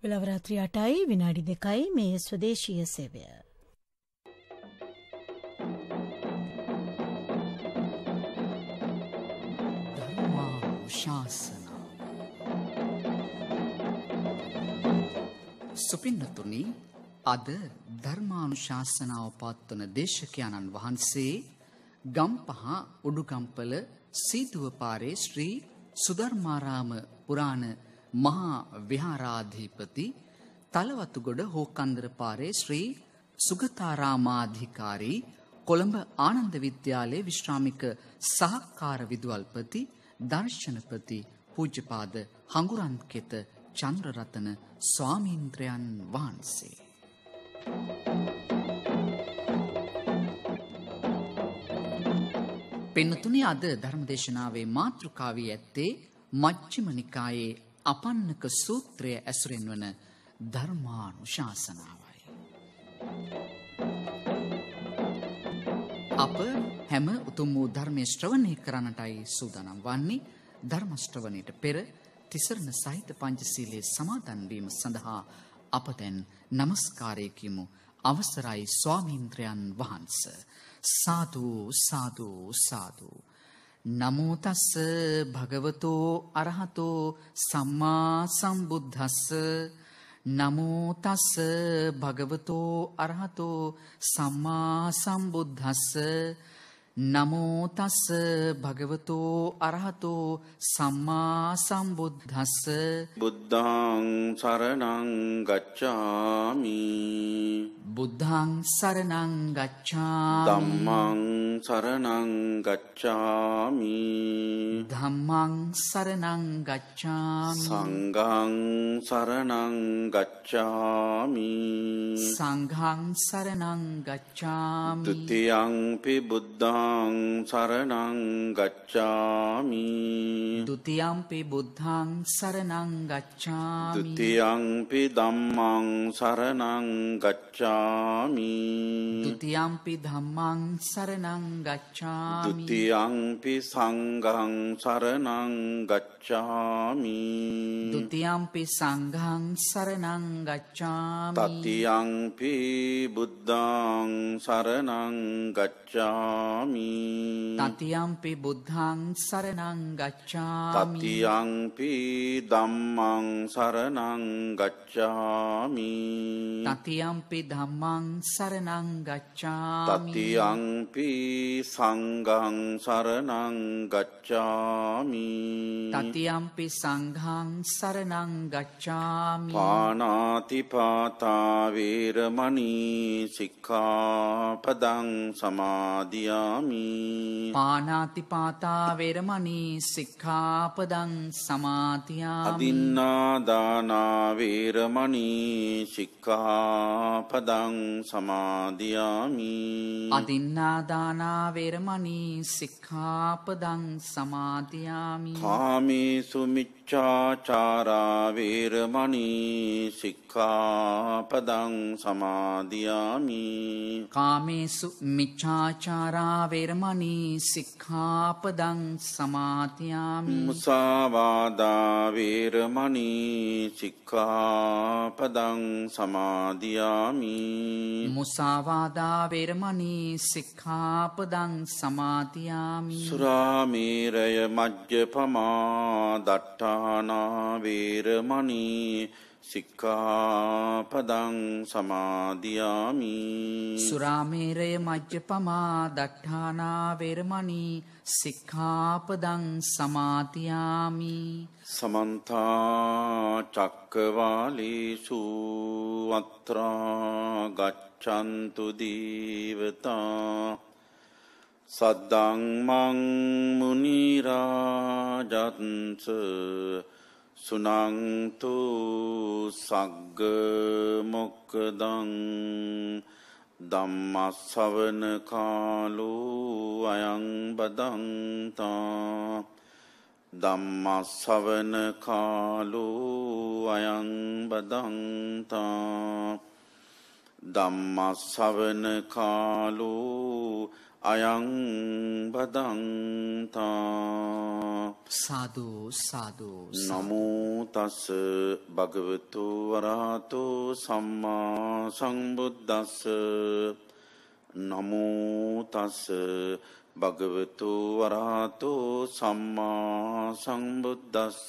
වෙලාව රාත්‍රී 8යි විනාඩි 2යි මේ ස්වදේශීය සේවය. ධර්මානුශාසනාව. සුපින්නතුනි, අද ධර්මානුශාසනාව පවත්වන දේශකයන්න් වහන්සේ ගම්පහ උඩුගම්පල සීතුව පාරේ ශ්‍රී සුධර්මාරාම පුරාණ මහා විහාරාධිපති තලවතුගොඩ හෝකන්දර පාරේ ශ්‍රී සුගතාරාමාධිකාරී කොළඹ ආනන්ද විද්‍යාලයේ විශ්‍රාමික සහකාර විදුහල්පති දර්ශනපති පූජ්‍යපාද හඟුරන්කෙත චන්ද්‍රරතන ස්වාමීන්ද්‍රයන් වහන්සේ. පින්නතුනි, අද ධර්මදේශනාවේ මාතෘකාවී ඇත්තේ මජ්ක්‍ධිම නිකායේ අපන්නක සූත්‍රය ඇසුරෙන් වන ධර්මානුශාසනාවයි. අප හැම උතුම් වූ ධර්මයේ ශ්‍රවණය කරන්නටයි සූදානම් වන්නේ. ධර්ම ශ්‍රවණයට පෙර තිසරණ සහිත පංචශීලයේ සමාදන් වීම සඳහා අප දැන් নমස්කාරය කියමු. අවසරයි ස්වාමීන්ද්‍රයන් වහන්සේ. සාදු සාදු සාදු. නමෝ තස්ස භගවතෝ අරහතෝ සම්මා සම්බුද්දස්ස. නමෝ තස්ස භගවතෝ අරහතෝ සම්මා සම්බුද්දස්ස. නමෝ තස්ස භගවතෝ අරහතෝ සම්මා සම්බුද්දස්ස. බුද්ධං සරණං ගච්ඡාමි. බුද්ධං සරණං ගච්ඡාමි. ධම්මං සරණං ගච්ඡාමි. ධම්මං සරණං ගච්ඡාමි. සංඝං සරණං ගච්ඡාමි. සංඝං සරණං ගච්ඡාමි. ဒ ුතියංපි බුද්ධං සරණං ගච්ඡාමි. ဒ ුතියංපි බුද්ධං සරණං ගච්ඡාමි. ဒ ුතියංපි ධම්මං සරණං ගච්ඡාමි. ဒ ුතියංපි ධම්මං සරණං ගච්ඡාමි. ဒ ුතියංපි සංඝං සරණං ගච්ඡාමි. ဒ ුතියංපි සංඝං සරණං ගච්ඡාමි. තතියංපි බුද්ධං සරණං ගච්ඡාමි. තතියංපි බුද්ධං සරණං ගච්ඡාමි. තතියංපි ධම්මං සරණං ගච්ඡාමි. තතියංපි ධම්මං සරණං ගච්ඡාමි. තතියංපි සංඝං සරණං ගච්ඡාමි. තතියංපි සංඝං සරණං ගච්ඡාමි. පාණාතිපාතා වේරමණී සික්ඛාපදං සමාදියාමි. පාණාතිපාතා වේරමණී සික්ඛාපදං සමාදියාමි. අදින්නාදානා වේරමණී සික්ඛාපදං සමාදියාමි. අදින්නාදානා වේරමණී සික්ඛාපදං සමාදියාමි. කාමේසු මිච්ඡාචාරා වේරමණී සික්ඛාපදං සමාදියාමි. කාමේසු මිච්ඡාචාරා වේරමණී සික්ඛාපදං සමාදියාමි. මුසාවාදා වේරමණී සික්ඛාපදං සමාදියාමි. මුසාවාදා වේරමණී සික්ඛාපදං සමාදියාමි. සුරාමේරය මජ්ජපමා දට්ඨානා වේරමණී සික්ඛාපදං සමාදියාමි. සුරාමේරය මජ්ජපමා දට්ඨානා වේරමණී සික්ඛාපදං සමාදියාමි. සමන්ත චක්කවාලේසු අත්‍රා ගච්ඡන්තු දීවතා. සද්දම්මං මුනි රාජත්ස සුනන්තු සග්ග මොක්ඛදං. ධම්ම ශ්‍රවණ කාලෝ අයං බදන්තා. ධම්ම ශ්‍රවණ කාලෝ අයං බදන්තා. ධම්ම ශ්‍රවණ කාලෝ අයං බදන්තා සාදු සාදු නමෝ තස් භගවතු වරහතෝ සම්මා සම්බුද්දස්ස නමෝ තස් භගවතු වරහතෝ සම්මා සම්බුද්දස්ස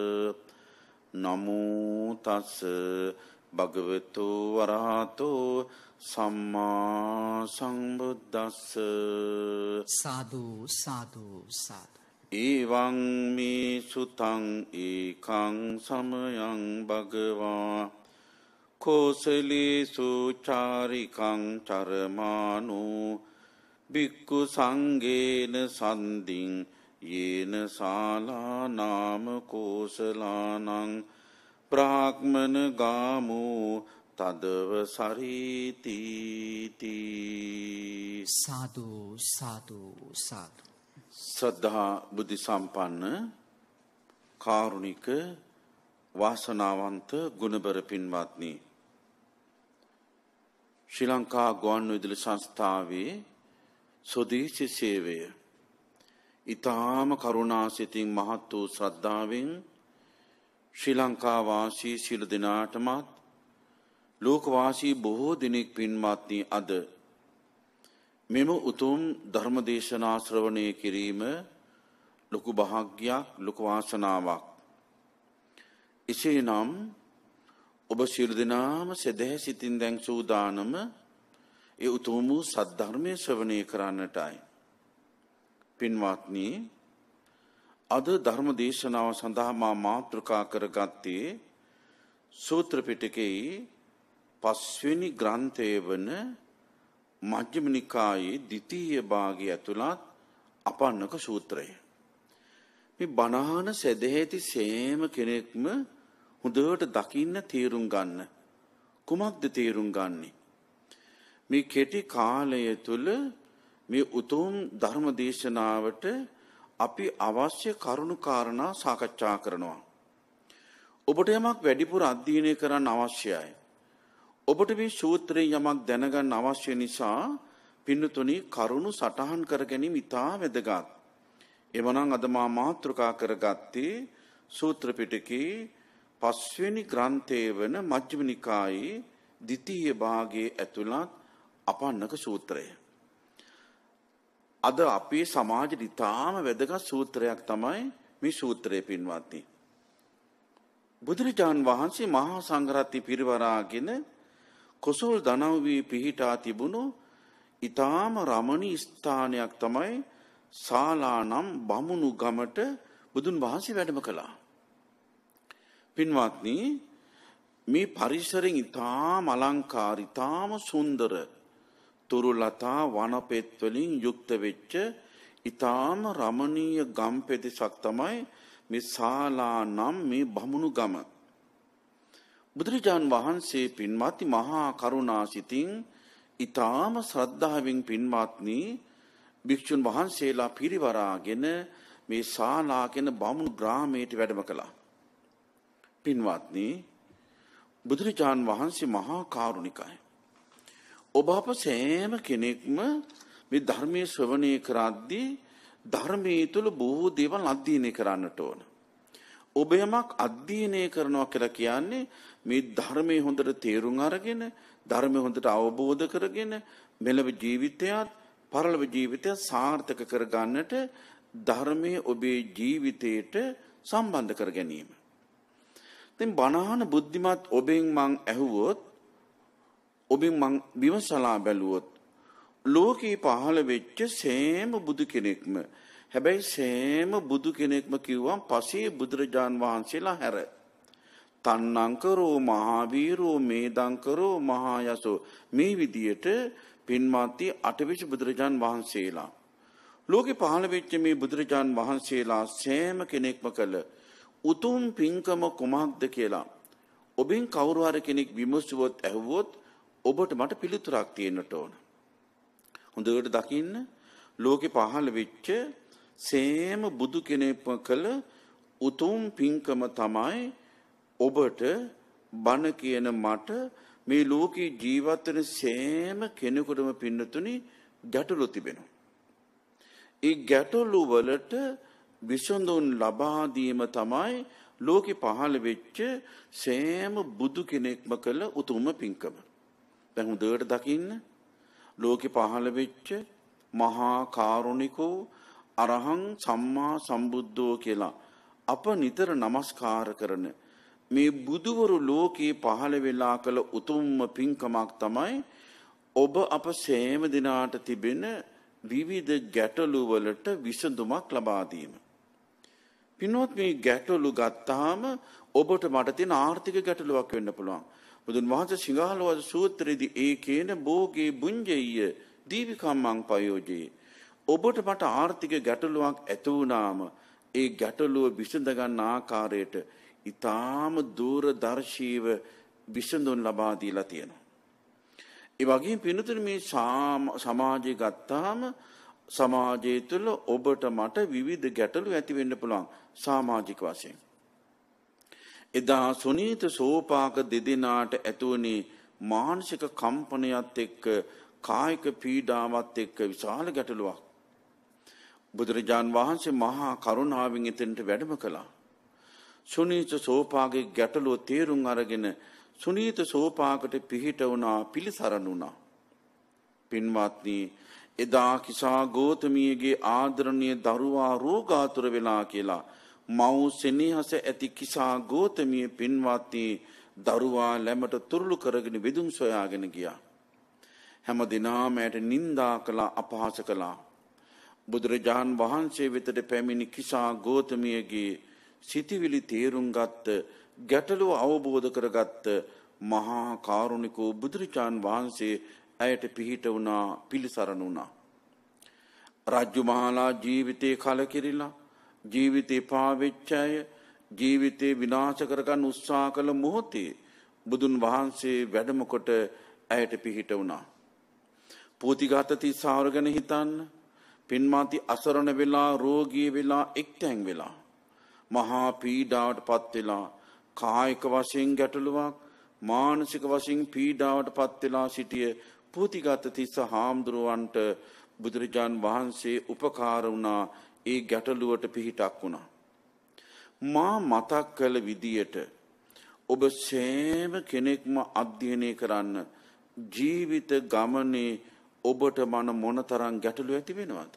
නමෝ තස් භගවතු වරහතෝ සම්මා සම්බුද්දස්ස සාදු සාදු සාදු එවං මේ සුතං ඒකං සමයං භගවා කෝසලේසු චාරිකං චරමානෝ භික්ඛු සංඝේන සන්දින් යේන ශාලා නාම කෝසලානං බ්‍රාහ්මන ගාමෝ තදව සරීති සාදු සාදු සාදු ශ්‍රද්ධා බුද්ධ සම්පන්න කාරුණික වාසනාවන්ත ගුණබර පින්වත්නි ශ්‍රී ලංකා ගුවන්විදුලි සංස්ථාවේ ස්වදේශී සේවය ඊ타ම කරුණාසිතින් මහත් වූ ශ්‍රද්ධාවෙන් ශ්‍රී ලංකා වාසී සියලු දෙනාටමත් ලෝකවාසී බොහෝ දෙනෙක් පින්වත්නි අද මෙම උතුම් ධර්ම දේශනා ශ්‍රවණය කිරීම ලොකු භාග්‍යයක් ලොකු වාසනාවක්. එසේනම් ඔබ සියලු දෙනාම සදහැ සිතින් දැන් සූදානම ඒ උතුම් වූ සද්ධර්මයේ ශ්‍රවණය කරන්නටයි. පින්වත්නි අද ධර්ම දේශනාව සඳහා මා මාතෘකා කරගත්තේ සූත්‍ර පිටකයේ 5 වෙනි ග්‍රන්ථය වන මජ්ක්‍ධිම නිකායේ ද්විතීය භාගය ඇතුළත් අපන්නක සූත්‍රය. මේ බණහන සදහැති සෑම කෙනෙක්ම හොඳට දකින්න තේරුම් ගන්න. කුමක්ද තේරුම් ගන්නෙ? මේ කෙටි කාලය තුල මේ උතුම් ධර්ම දේශනාවට අපි අවශ්‍ය කරුණු කාරණා සාකච්ඡා කරනවා. ඔබට යමක් වැඩිපුර අධ්‍යයනය කරන්න අවශ්‍යයි. ඔබට මේ සූත්‍රයෙන් යමක් දැනගන්න අවශ්‍ය නිසා පින්නතුනි කරුණු සටහන් කර ගැනීම ඉතා වැදගත්. එවනම් අද මා මාතෘකා කරගත්තේ සූත්‍ර පිටකේ 5 වෙනි ග්‍රන්ථයේ වන මජ්ක්‍ධිම නිකායේ ද්විතීය භාගයේ ඇතුළත් අපන්නක සූත්‍රය. අද අපේ සමාජෙට ඉතාම වැදගත් සූත්‍රයක් තමයි මේ සූත්‍රය පින්වත්නි. බුදුරජාන් වහන්සේ මහා සංඝරත්නය පිරිවරාගෙන කොසල් දනව්වේ පිහිටා තිබුණු ඊටාම රමණීය ස්ථානයක් තමයි ශාලා නම් බමුණු ගමට බුදුන් වහන්සේ වැඩම කළා. පින්වත්නි මේ පරිසරයෙන් ඊටාම අලංකාර ඊටාම සුන්දර තුරුලතා වනපෙත් වලින් යුක්ත වෙච්ච ඊටාම රමණීය ගම් පෙදෙසක් තමයි මේ ශාලා නම් මේ බමුණු ගම. බුදුරජාන් වහන්සේ පින්වත්නි මහා කරුණාසිතින් ඊටාම ශ්‍රද්ධාවෙන් පින්වත්නි භික්ෂුන් වහන්සේලා පිරිවරාගෙන මේ ශාලා කියන බමුණු ග්‍රාමයට වැඩම කළා. පින්වත්නි බුදුරජාන් වහන්සේ මහා කාරුණිකයි. ඔබ අප සෑම කෙනෙක්ම මේ ධර්මයේ ශ්‍රවණය කරද්දී ධර්මයේ තුල බොහෝ දේවල් අධ්‍යයනය කරන්නට ඕන. ඔබ යමක් අධ්‍යයනය කරනවා කියලා කියන්නේ මේ ධර්මයේ හොඳට තේරුම් අරගෙන ධර්මයේ හොඳට අවබෝධ කරගෙන මෙලව ජීවිතයත් පරලොව ජීවිතයත් සාර්ථක කරගන්නට ධර්මයේ ඔබේ ජීවිතයට සම්බන්ධ කර ගැනීම. දැන් බණහන බුද්ධිමත් ඔබෙන් මං ඇහුවොත් ඔබෙන් මං විමසලා බැලුවොත් ලෝකේ පහළ වෙච්ච සෑම බුදු කෙනෙක්ම හැබැයි සෑම බුදු කෙනෙක්ම කිව්වම් පසේ බුදුරජාන් වහන්සේලා හැර තන්නංකරෝ මහාවීරෝ මේදංකරෝ මහායසෝ මේ විදියට පින්වත්නි අටවිසි බුදුරජාන් වහන්සේලා ලෝකේ පහළ වෙච්ච මේ බුදුරජාන් වහන්සේලා සෑම කෙනෙක්ම කළ උතුම් පින්කම කුමක්ද කියලා ඔබෙන් කවුරු හරි කෙනෙක් විමසුවොත් ඇහුවොත් ඔබට මට පිළිතුරක් තියෙන්නට ඕන. හොඳට දකින්න ලෝකේ පහළ වෙච්ච සෑම බුදු කෙනෙක්ම කළ උතුම් පින්කම තමයි ඔබට බණ කියන මට මේ ලෝකේ ජීවත් වෙන සෑම කෙනෙකුටම පින්නතුනි ගැටලු තිබෙනවා. ඒ ගැටලු වලට විසඳුම් ලබා දීම තමයි ලෝකෙ පහළ වෙච්ච සෑම බුදු කෙනෙක්ම කළ උතුම්ම පින්කම. දැන් හොඳට දකින්න ලෝකෙ පහළ වෙච්ච මහා කාරුණිකෝ අරහං සම්මා සම්බුද්ධෝ කියලා අප නිතර නමස්කාර කරන මේ බුදුවරු ලෝකේ පහළ වෙලා කළ උතුම්ම පින්කමක් තමයි ඔබ අප සෑම දිනාට තිබෙන විවිධ ගැටලු වලට විසඳුමක් ලබා දීම. පින්වත් මේ ගැටලු ගත්තාම ඔබට මට තියෙන ආර්ථික ගැටලුවක් වෙන්න පුළුවන්. බුදුන් වහන්සේ සිංහලවද සූත්‍රයේදී ඒ කියන භෝගේ බුඤ්ජෙය්‍ය දීවිකම්මං පයෝජේ. ඔබට මට ආර්ථික ගැටලුවක් ඇති වුණාම ඒ ගැටලුව විසඳ ගන්න ආකාරයට ඊටාම දූරදර්ශීව විසඳුම් ලබා දීලා තියෙනවා. ඒ වගේම පින්තුනි මේ සමාජය ගත්තාම සමාජය තුළ ඔබට මට විවිධ ගැටලු ඇති වෙන්න පුළුවන් සමාජික වශයෙන්. එදා සුනීත සෝපාක දෙදෙනාට ඇතිවුණේ මානසික කම්පනයත් එක්ක කායික පීඩාවත් එක්ක විශාල ගැටලුවක්. බුදුරජාන් වහන්සේ මහා කරුණාවෙන් එතනට වැඩම කළා. සුනීත සෝපාගේ ගැටලුව තේරුම් අරගෙන සුනීත සෝපාකට පිහිට වුණා, පිළිසරණ වුණා. පින්වත්නි, එදා කිසා ගෝතමියගේ ආදරණීය දරුවා රෝගාතුර වෙලා කියලා මව් සෙනෙහස ඇති කිසා ගෝතමිය පින්වත්නි දරුවා ළමට තුරුළු කරගෙන විදුම් සොයාගෙන ගියා. හැම දිනම ඇයට නිඳා කළා, අපහාස කළා. බුදුරජාන් වහන්සේ වෙතට පැමිණි කිසා ගෝතමියගේ සිටිවිලි තේරුම් ගත්ත, ගැටලුව අවබෝධ කරගත්ත මහා කාරුණිකෝ බුදුරජාන් වහන්සේ ඇයට පිහිට වුණා, පිළිසරණ වුණා. රාජ්‍යමහලා ජීවිතේ කලකිරිලා, ජීවිතේ පාවෙච්ච අය, ජීවිතේ විනාශ කරගන්න උත්සාහ කළ මොහොතේ බුදුන් වහන්සේ වැඩම කොට ඇයට පිහිට වුණා. පූතිගත තිස්සාවර ගැන හිතන්න. පින්මාති අසරණ වෙලා, රෝගී වෙලා, එක්තැන් වෙලා, මහා පීඩාවට පත් වෙලා, කායික වශයෙන් ගැටලුවක්, මානසික වශයෙන් පීඩාවට පත් වෙලා සිටිය පූතිගත තිස්ස හාමුදුරුවන්ට බුදුරජාන් වහන්සේ උපකාර වුණා. ඒ ගැටලුවට පිහිටක් වුණා. මා මතක් කළ විදියට ඔබ සෑම කෙනෙක්ම අධ්‍යයනය කරන්න ජීවිත ගමනේ ඔබට මොනතරම් ගැටලු ඇති වෙනවද?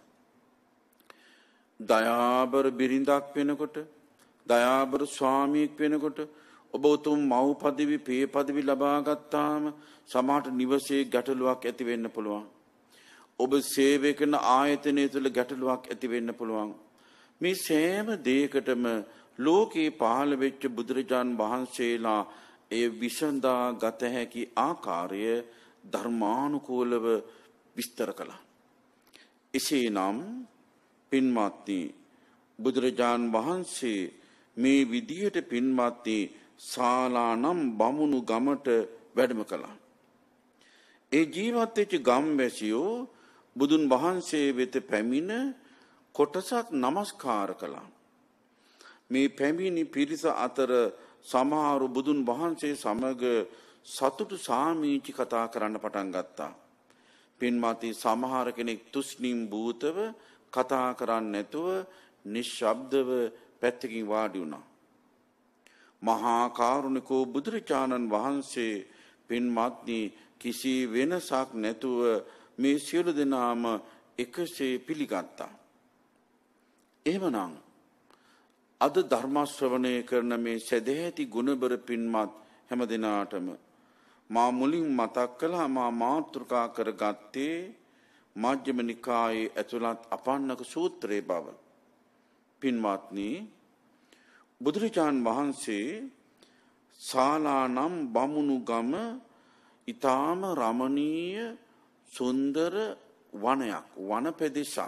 දයාබර බිරිඳක් වෙනකොට, දයාබර ස්වාමියෙක් වෙනකොට ඔබ උතුම් මව් පදවි, පේ පදවි ලබා ගත්තාම සමහරට නිවසේ ගැටලුවක් ඇති වෙන්න පුළුවන්. ඔබ සේවය කරන ආයතනය තුළ ගැටලුවක් ඇති වෙන්න පුළුවන්. මේ සෑම දෙයකටම ලෝකේ පහළ වෙච්ච බුදුරජාන් වහන්සේලා ඒ විසඳා ගත හැකි ආකාරය ධර්මානුකූලව විස්තර කළා. එසේනම් පින්වත්නි, බුදුරජාන් වහන්සේ මේ විදියට පින්වත්නි ශාලානම් බමුණු ගමට වැඩම කළා. ඒ ජීවත් වෙච්ච ගම්වැසියෝ බුදුන් වහන්සේ වෙත පැමිණ කොටසක් නමස්කාර කළා. මේ පැමිණි පිරිස අතර සමහරු බුදුන් වහන්සේ සමග සතුටු සාමීචි කතා කරන්න පටන් ගත්තා. පින්වත්නි, සමහර කෙනෙක් තුෂ්ණිම් භූතව කතා කරන්නේ නැතුව නිශ්ශබ්දව පැත්තකින් වාඩි වුණා. මහා කාරුණිකෝ බුදුරජාණන් වහන්සේ පින්වත්නි කිසි වෙනසක් නැතුව මේ සියලු දෙනාම එකසේ පිළිගත්තා. එහෙමනම් අද ධර්ම ශ්‍රවණය කරන මේ සදැහැති ගුණබර පින්වත් හැම දිනාටම මා මුලින් මතක් කළා, මා මාතෘකා කරගත්තේ මජ්ක්‍ධිම නිකායේ ඇතුළත් අපන්නක සූත්‍රයේ බව. පින්වත්නි, බුදුරජාන් වහන්සේ ශාලානම් බමුණු ගම ඊටාම රමණීය සුන්දර වනයක්, වන ප්‍රදේශයක්.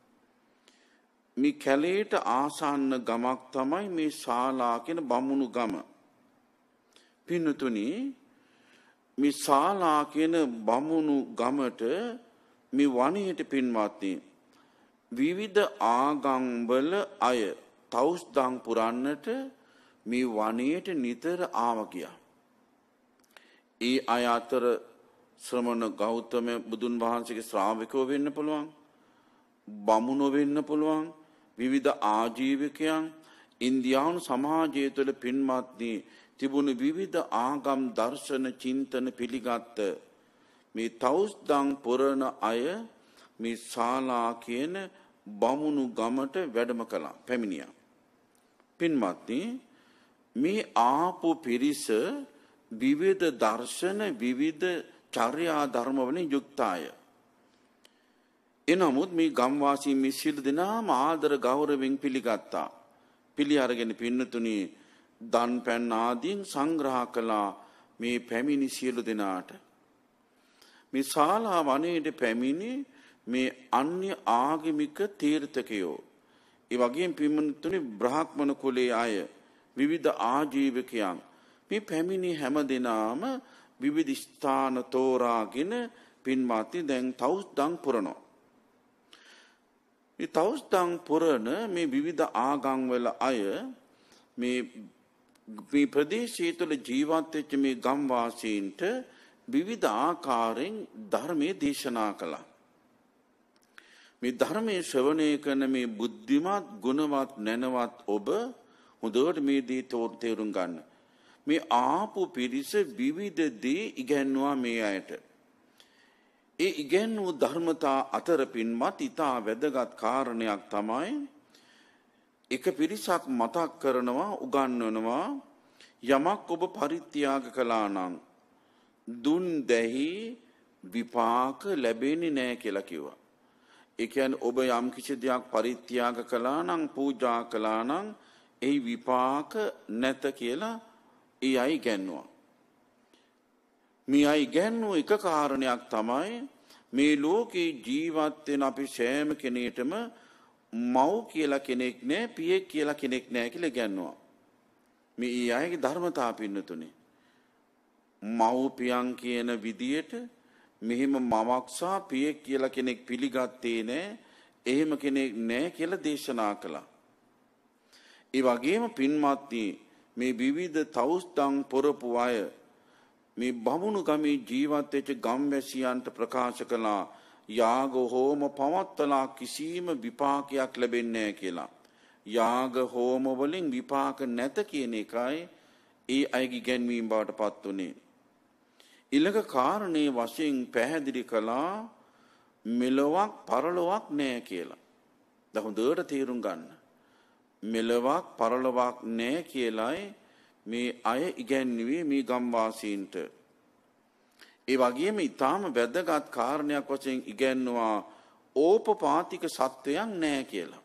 මේ කැලේට ආසන්න ගමක් තමයි මේ ශාලා කියන බමුණු ගම. පින්තුනි, මේ ශාලා කියන බමුණු ගමට මේ වනයේට පින්වත්නි විවිධ ආගම් වල අය තවුස්දන් පුරන්නට මේ වනයේට නිතර ආව ගියා. ඒ අය අතර ශ්‍රමණ ගෞතම බුදුන් වහන්සේගේ ශ්‍රාවකයෝ වෙන්න පුළුවන්. බමුණු වෙන්න පුළුවන් විවිධ ආජීවකයන් ඉන්දියානු සමාජය තුළ පින්වත්නි තිබුණු විවිධ ආගම් දර්ශන චින්තන පිළිගත් මේ තවුස්දන් පුරන අය මේ ශාලා කියන බමුණු ගමට වැඩම කළා පැමිණියා. පින්වත්නි මේ ආපු පිරිස විවිධ දර්ශන විවිධ චර්යා ධර්ම වලින් යුක්තය. එනමුත් මේ ගම්වාසී මේ සියලු දෙනාම ආදර ගෞරවයෙන් පිළිගත්තා. පිළි අරගෙන පින්නතුණි දන් පැන් ආදීන් සංග්‍රහ කළා මේ පැමිණි සියලු දෙනාට. මේ ශාලා වනයේට පැමිණි මේ අන්‍ය ආගමික තීර්ථකයෝ ඒ වගේම පින්නතුණි බ්‍රාහ්මණ කුලයේ අය විවිධ ආජීවකයන් මේ පැමිණි හැම දෙනාම විවිධ ස්ථාන තෝරාගෙන පින්වත්නි දැන් තවුස්දන් පුරනවා. මේ තවුස්දන් පුරන මේ විවිධ ආගම් වල අය මේ ප්‍රදේශයේ තුල ජීවත් වෙච්ච මේ ගම්වාසීන්ට විවිධ ආකාරයෙන් ධර්මයේ දේශනා කළා. මේ ධර්මයේ ශ්‍රවණය කරන මේ බුද්ධිමත් ගුණවත් නැනවත් ඔබ හොඳට මේ දේ තේරුම් ගන්න. මේ ආපු පිරිස විවිධ දේ ඉගැන්වුවා මේ අයට. ඒ ඉගැන්වූ ධර්මතා අතර පින්වත් ඉතා වැදගත් කාරණයක් තමයි එක පිරිසක් මතක් කරනවා උගන්වනවා යමක් ඔබ පරිත්‍යාග කළා නම් දුන් දැහි විපාක ලැබෙන්නේ නැහැ කියලා කිව්වා. ඒ කියන්නේ ඔබ යම් කිසි දෙයක් පරිත්‍යාග කළා නම් පූජා කළා නම් ඒ විපාක නැත කියලා ඒ අය ඉගැන්වුවා. මේ අය ඉගැන්වූ එක කාරණයක් තමයි මේ ලෝකේ ජීවත් වෙන අපි සෑම කෙනෙකුටම මව් කියලා කෙනෙක් නැහැ පියෙක් කියලා කෙනෙක් නැහැ කියලා ඉගැන්වුවා. මේ අයගේ ධර්මතා පින්නතුනේ මව්පියන් කියන විදියට මෙහිම මවක් සහ පියෙක් කියලා කෙනෙක් පිළිගත්තේ නැහැ. එහෙම කෙනෙක් නැහැ කියලා දේශනා කළා. ඒ වගේම පින්වත්නි මේ විවිධ තවුස්දන් පුරපු අය මේ බමුණු ගමේ ජීවත් වෙච්ච ගම්වැසියන්ට ප්‍රකාශ කළා යාග හෝම පවත්තලා කිසිම විපාකයක් ලැබෙන්නේ නැහැ කියලා. යාග හෝම වලින් විපාක නැත කියන එකයි ඒ අයගේ ඉගැන්වීම බවට පත් උනේ. ඊළඟ කාරණේ වශයෙන් පැහැදිලි කළා මෙලොවක් පරලොවක් නැහැ කියලා. දැන් හොඳට තේරුම් ගන්න. මෙලොවක් පරලොවක් නැහැ කියලායි මේ අය ඉගැන්වුවේ මේ ගම්වාසීන්ට. ඒ වගේම ඊටාම වැදගත් කාරණයක් වශයෙන් ඉගැන්වුවා ඕපපාතික සත්වයන් නැහැ කියලා.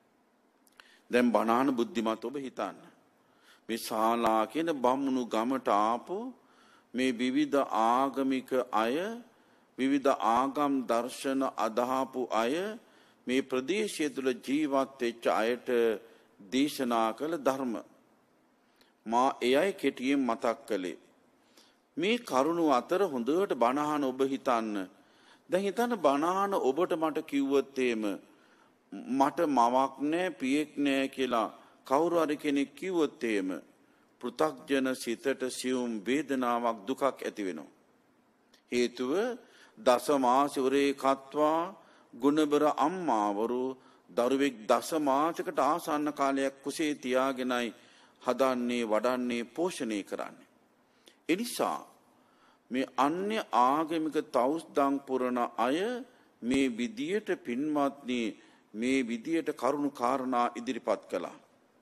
දැන් බණාන බුද්ධිමත් ඔබ හිතන්න. මේ ශාලා කියන බමුණු ගමට ආපු මේ විවිධ ආගමික අය විවිධ ආගම් දර්ශන අදහපු අය මේ ප්‍රදේශය තුළ ජීවත් වෙච්ච අයට දේශනා කළ ධර්ම මා එයයි කෙටියෙන් මතක් කළේ. මේ කරුණු අතර හොඳට බණහන ඔබ හිතන්න. දැන් හිතන්න බණහන ඔබට මට කිව්වොත් එහෙම මට මවක් නැහැ පියෙක් නැහැ කියලා කවුරු හරි කෙනෙක් කිව්වොත් එහෙම පෘථග්ජන සිතට සියුම් වේදනාවක් දුකක් ඇති වෙනවා. හේතුව දසමාසවරේ කත්වා ගුණබර අම්මාවරු දරුවෙක් දසමාසයකට ආසන්න කාලයක් කුසේ තියාගෙනයි හදන්නේ වඩන්නේ පෝෂණය කරන්නේ. එනිසා මේ අන්‍ය ආගමික තවුස්දන් පුරන අය මේ විදියට පින්වත්නි මේ විදියට කරුණු කාරණා ඉදිරිපත් කළා.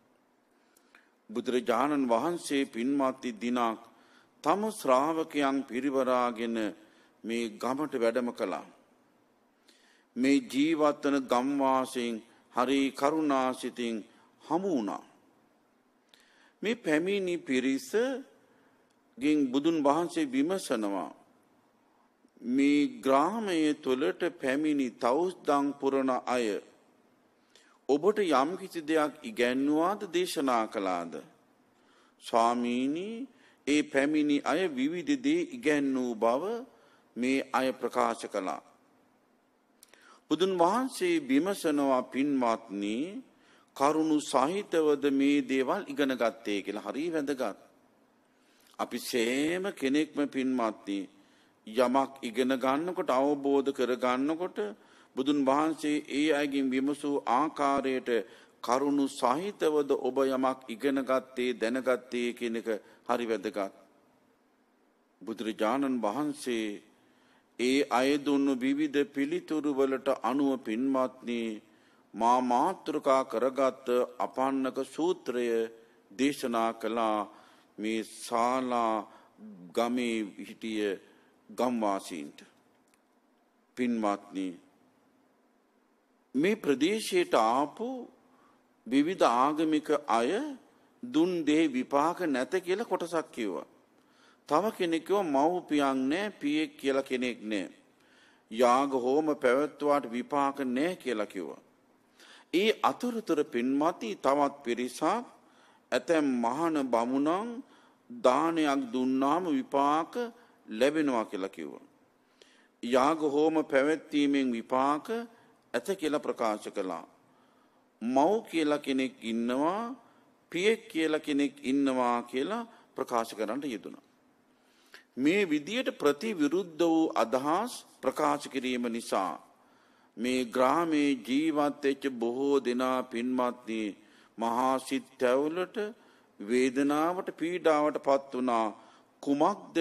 බුදුරජාණන් වහන්සේ පින්වත්නි දිනක් තම ශ්‍රාවකයන් පිරිවරාගෙන මේ ගමට වැඩම කළා. මේ ජීවත් වන ගම්වාසීන් හරි කරුණාසිතින් හමු වුණා. මේ පැමිණි පිරිස ගෙන් බුදුන් වහන්සේ විමසනවා මේ ග්‍රාමයේ තුලට පැමිණි තවුස්දන් පුරන අය ඔබට යම් කිසි දෙයක් ඉගැන්වුවාද දේශනා කළාද? ස්වාමීනි ඒ පැමිණි අය විවිධ දේ ඉගැන්වූ බව මේ අය ප්‍රකාශ කළා. බුදුන් වහන්සේ විමසනවා පින්වත්නි කරුණු සහිතවද මේ දේවල් ඉගෙන ගත්තේ කියලා. හරි වැදගත්. අපි සෑම කෙනෙක්ම පින්වත්නි යමක් ඉගෙන ගන්නකොට අවබෝධ කර ගන්නකොට බුදුන් වහන්සේ ඒ අයගෙන් විමසූ ආකාරයට කරුණු සහිතවද ඔබ යමක් ඉගෙන ගත්තේ දැනගත්තේ කියන එක හරි වැදගත්. බුදුරජාණන් වහන්සේ ඒ අය දුන්නු විවිධ පිළිතුරු වලට අනුව පින්වත්නි මා මාතෘකා කරගත් අපන්නක සූත්‍රය දේශනා කළා මේ ශාලා ගමේ හිටිය ගම්වාසීන්ට. පින්වත්නි මේ ප්‍රදේශයට ආපු විවිධ ආගමික අය දුන් දේ විපාක නැත කියලා කොටසක් කිව්වා. තව කෙනෙක් කිව්වා මව්පියන් නැහැ පියෙක් කියලා කෙනෙක් නැහැ. යාග හෝම පැවැත්වුවාට විපාක නැහැ කියලා කිව්වා. ඒ අතුරුතර පින්වත්නි තවත් පිරිසක් ඇතැම් මහාන බමුණන් දානයක් දුන්නාම විපාක ලැබෙනවා කියලා කිව්වා. යාග හෝම පැවැත්වීමෙන් විපාක ඇත කියලා ප්‍රකාශ කළා. මව් කියලා කෙනෙක් ඉන්නවා පියෙක් කියලා කෙනෙක් ඉන්නවා කියලා ප්‍රකාශ කරන්න යෙදුණා. මේ විදියට ප්‍රතිවිරුද්ධ වූ අදහස් ප්‍රකාශ කිරීම නිසා මේ ග්‍රාමයේ ජීවත් වෙච්ච බොහෝ දෙනා පින්වත්නි මහා සිත් ඇවුලට වේදනාවට පීඩාවට පත් වුණා. කුමක්ද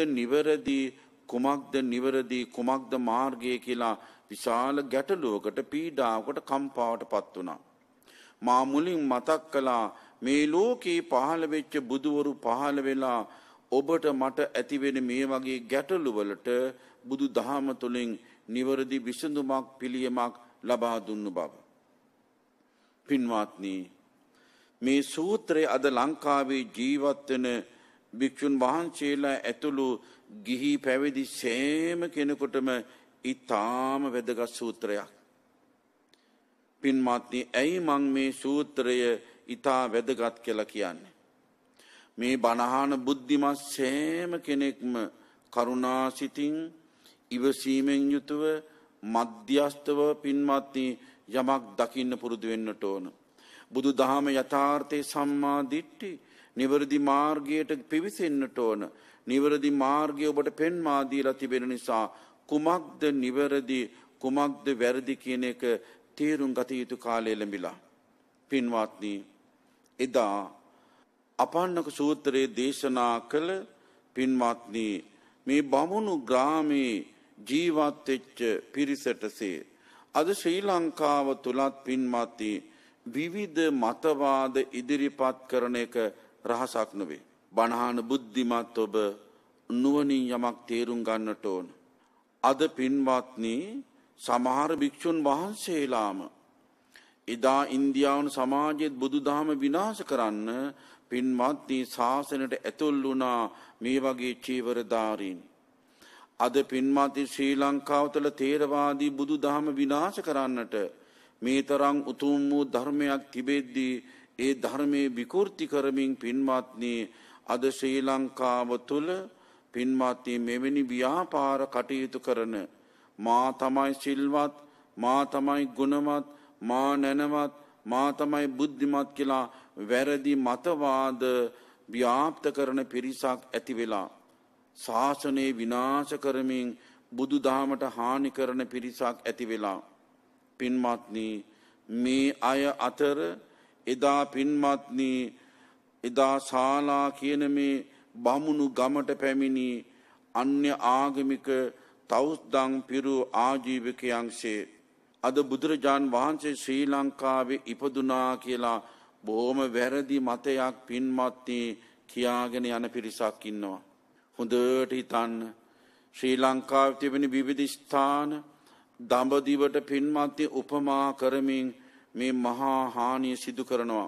නිවැරදි කුමක්ද මාර්ගය කියලා විශාල ගැටලුවකට පීඩාවකට කම්පාවට පත් වුණා. මා මුලින් මතක් කළා මේ ලෝකේ පහළ වෙච්ච බුදුවරු පහළ වෙලා ඔබට මට ඇතිවෙන මේ වගේ ගැටලු වලට බුදු දහම තුළින් නිවැරදි විසඳුමක් පිළියමක් ලබා දුන්නු බව. පින්වත්නි මේ සූත්‍රය අද ලංකාවේ ජීවත් වෙන භික්ෂුන් වහන්සේලා ඇතුළු ගිහි පැවිදි සෑම කෙනෙකුටම ඊටාම වැදගත් සූත්‍රයක්. පින්වත්නි ඇයි මං මේ සූත්‍රය ඊටා වැදගත් කියලා කියන්නේ? මේ බණහන බුද්ධිමත් සෑම කෙනෙක්ම කරුණා සිතින් ඉවසීමෙන් යුතුව මධ්‍යස්තව පින්වත්නි යමක් දකින්න පුරුදු වෙන්නට ඕන. බුදු දහම යථාර්ථයේ සම්මා දිට්ඨි නිවැරදි මාර්ගයට පිවිසෙන්නට ඕන. නිවැරදි මාර්ගය ඔබට පෙන්වා දීලා තිබෙන නිසා කුමක්ද නිවැරදි කුමක්ද වැරදි කියන එක තේරුම් ගත යුතු කාලය ලැබිලා. පින්වත්නි එදා අපන්නක සූත්‍රයේ දේශනා කළ පින්වත්නි මේ බමුණු ග්‍රාමේ ජීවත් වෙච්ච පිරිසටසේ අද ශ්‍රී ලංකාව තුලත් පින්වත්නි විවිධ මතවාද ඉදිරිපත් කරන එක රහසක් නෙවේ. බණහන බුද්ධිමත් ඔබ නුවණින් යමක් තේරුම් ගන්නට ඕන. අද පින්වත්නි සමහර භික්ෂුන් වහන්සේලාම එදා ඉන්දියානු සමාජයේ බුදුදහම විනාශ කරන්න පින්වත්නි ශාසනයට ඇතුල් වුණා මේ වගේ චීවරධාරීන්. අද පින්වත්නි ශ්‍රී ලංකාව තුළ තේරවාදී බුදුදහම විනාශ කරන්නට මේ තරම් උතුම් වූ ධර්මයක් තිබෙද්දී ඒ ධර්මයේ විකෘති කරමින් පින්වත්නි අද ශ්‍රී ලංකාව තුළ පින්වත්නි මෙවැනි ව්‍යාපාර කටයුතු කරන මා තමයි සිල්වත් මා තමයි ගුණවත් මා නැනවත් මා තමයි බුද්ධිමත් කියලා වැරදි මතවාද ව්‍යාප්ත කරන පිරිසක් ඇති වෙලා ශාසනය විනාශ කරමින් බුදුදහමට හානි කරන පිරිසක් ඇති වෙලා පින්වත්නි මේ අය අතර එදා පින්වත්නි එදා ශාලා කියන මේ බමුණු ගමට පැමිණි අන්‍ය ආගමික තවුස්දන් පිරු ආජීවකයන්සේ අද බුදුරජාන් වහන්සේ ශ්‍රී ලංකාවේ ඉපදුනා කියලා බොහොම වැරදි මතයක් පින්වත්නි කියාගෙන යන පිරිසක් ඉන්නවා. හොඳට හිතන්න ශ්‍රී ලංකාවේ තිබෙන විවිධ ස්ථාන දඹදිවට පින්වත්නි උපමා කරමින් මේ මහා හානිය සිදු කරනවා.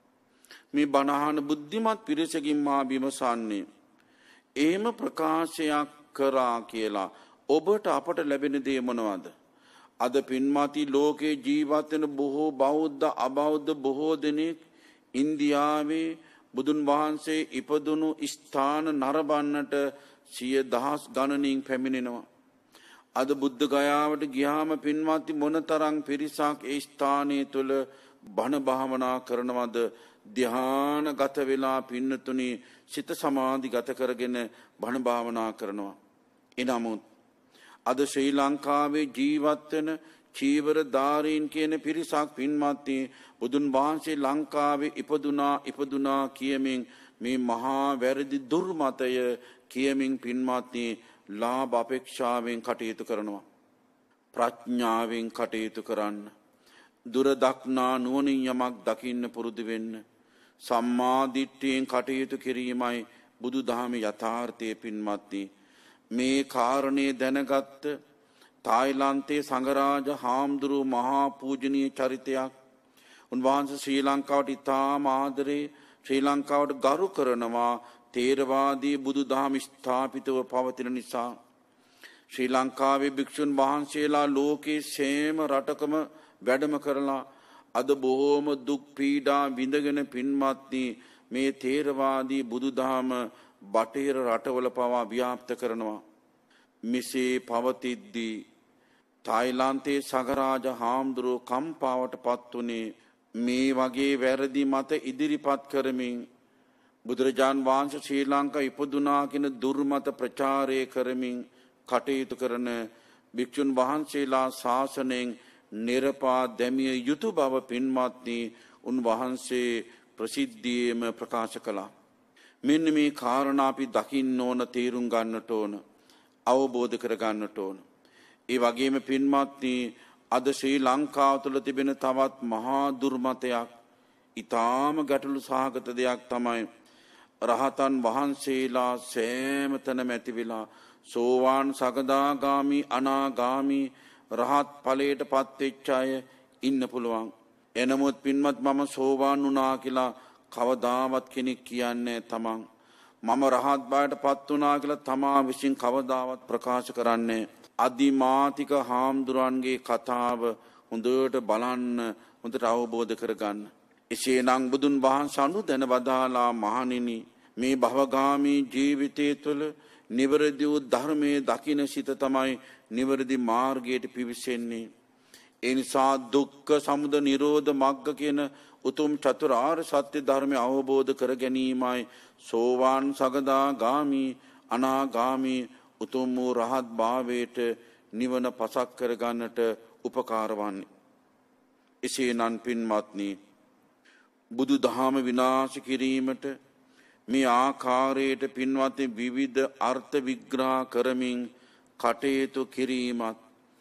මේ බණහන බුද්ධිමත් පිරිසකින් මා විමසන්නේ එහෙම ප්‍රකාශයක් කරා කියලා ඔබට අපට ලැබෙන දේ මොනවද? අද පින්වත්නි ලෝකේ ජීවත් වෙන බොහෝ බෞද්ධ අබෞද්ධ බොහෝ දෙනෙක් ඉන්දියාවේ බුදුන් වහන්සේ ඉපදුණු ස්ථාන නරඹන්නට සිය දහස් ගණනින් පැමිණෙනවා. අද බුද්ධ ගයාවට ගියාම පින්වත්නි මොනතරම් පිරිසක් ඒ ස්ථානයේ තුල බණ භාවනා කරනවද? ධ්‍යානගත වෙලා පින්නතුනි සිත සමාධිගත කරගෙන බණ භාවනා කරනවා. එනමුත් අද ශ්‍රී ලංකාවේ ජීවත් වෙන චීවර ධාරීන් කියන පිරිසක් පින්වත්නි බුදුන් වහන්සේ ලංකාවේ ඉපදුනා කියමින් මේ මහා වැරදි දුර්මතය කියමින් පින්වත්නි ලාභ අපේක්ෂාවෙන් කටයුතු කරනවා. ප්‍රඥාවෙන් කටයුතු කරන්න. දුර දක්නා නුවණින් යමක් දකින්න පුරුදු වෙන්න. සම්මා දිට්ඨියෙන් කටයුතු කිරීමයි බුදුදහමේ යථාර්ථයේ පින්වත්නි. මේ කාරණේ දැනගත්ත තායිලන්තයේ සංඝරාජ හාමුදුරුව මහා පූජනීය චරිතයක්. උන්වහන්සේ ශ්‍රී ලංකාවට ඉතාම ආදරේ ශ්‍රී ලංකාවට ගරු කරනවා තේරවාදී බුදුදහම ස්ථාපිතව පවතින නිසා. ශ්‍රී ලංකාවේ භික්ෂුන් වහන්සේලා ලෝකේ සෑම රටකම වැඩම කරලා අද බොහෝම දුක් පීඩා විඳගෙන පින්වත්නි මේ තේරවාදී බුදුදහම බටහිර රටවල පවා ව්‍යාප්ත කරනවා. මෙසේ පවතිද්දී තායිලන්තයේ සංඝරාජ හාමුදුරුවෝ කම්පාවට පත් වුණේ මේ වගේ වැරදි මත ඉදිරිපත් කරමින් බුදුරජාන් වහන්සේ ශ්‍රී ලංකා ඉපදුනා කියන දුර්මත ප්‍රචාරය කරමින් කටයුතු කරන භික්ෂුන් වහන්සේලා ශාසනයෙන් නිරපා දැමිය යුතු බව පින්වත්නි උන්වහන්සේ ප්‍රසිද්ධියේම ප්‍රකාශ කළා. මෙන්න මේ කාරණා අපි දකින්න ඕන, තේරුම් ගන්නට ඕන, අවබෝධ කර ගන්නට ඕන. ඒ වගේම පින්වත්නි අද ශ්‍රී ලංකාව තුළ තිබෙන තවත් මහා දුර්මතයක්, ඊටාම ගැටලු සහගත දෙයක් තමයි රහතන් වහන්සේලා සෑම තැනම ඇති වෙලා සෝවාන් සකදාගාමි අනාගාමි රහත් ඵලයට පත් වෙච්ච අය ඉන්න පුළුවන්. එනමුත් පින්වත් මම සෝවාන් වුණා කියලා කවදාවත් කෙනෙක් කියන්නේ තමන්. මම රහත් බවට පත් වුණා කියලා තමා විසින් කවදාවත් ප්‍රකාශ කරන්නේ. අදිමාතික හාමුදුරන්ගේ කතාව හොඳට බලන්න, හොඳට අවබෝධ කරගන්න. එසේනම් බුදුන් වහන්සේ අනුදැන වදාලා මහණෙනි මේ භවගාමී ජීවිතය තුළ නිවැරදි වූ ධර්මයේ දකින සිත තමයි නිවැරදි මාර්ගයට පිවිසෙන්නේ. ඒ නිසා දුක්ඛ සමුදය නිරෝධ මග්ග කියන උතුම් චතුරාර්ය සත්‍ය ධර්මය අවබෝධ කර ගැනීමයි සෝවාන් සකදාගාමි අනාගාමි උතුම් වූ රහත් භාවයට නිවන පසක් කර ගන්නට උපකාර වන්නේ. එසේනම් පින්වත්නි බුදු දහම විනාශ කිරීමට මේ ආකාරයට පින්වත්නි විවිධ අර්ථ විග්‍රහ කරමින් කටයුතු කිරීමත්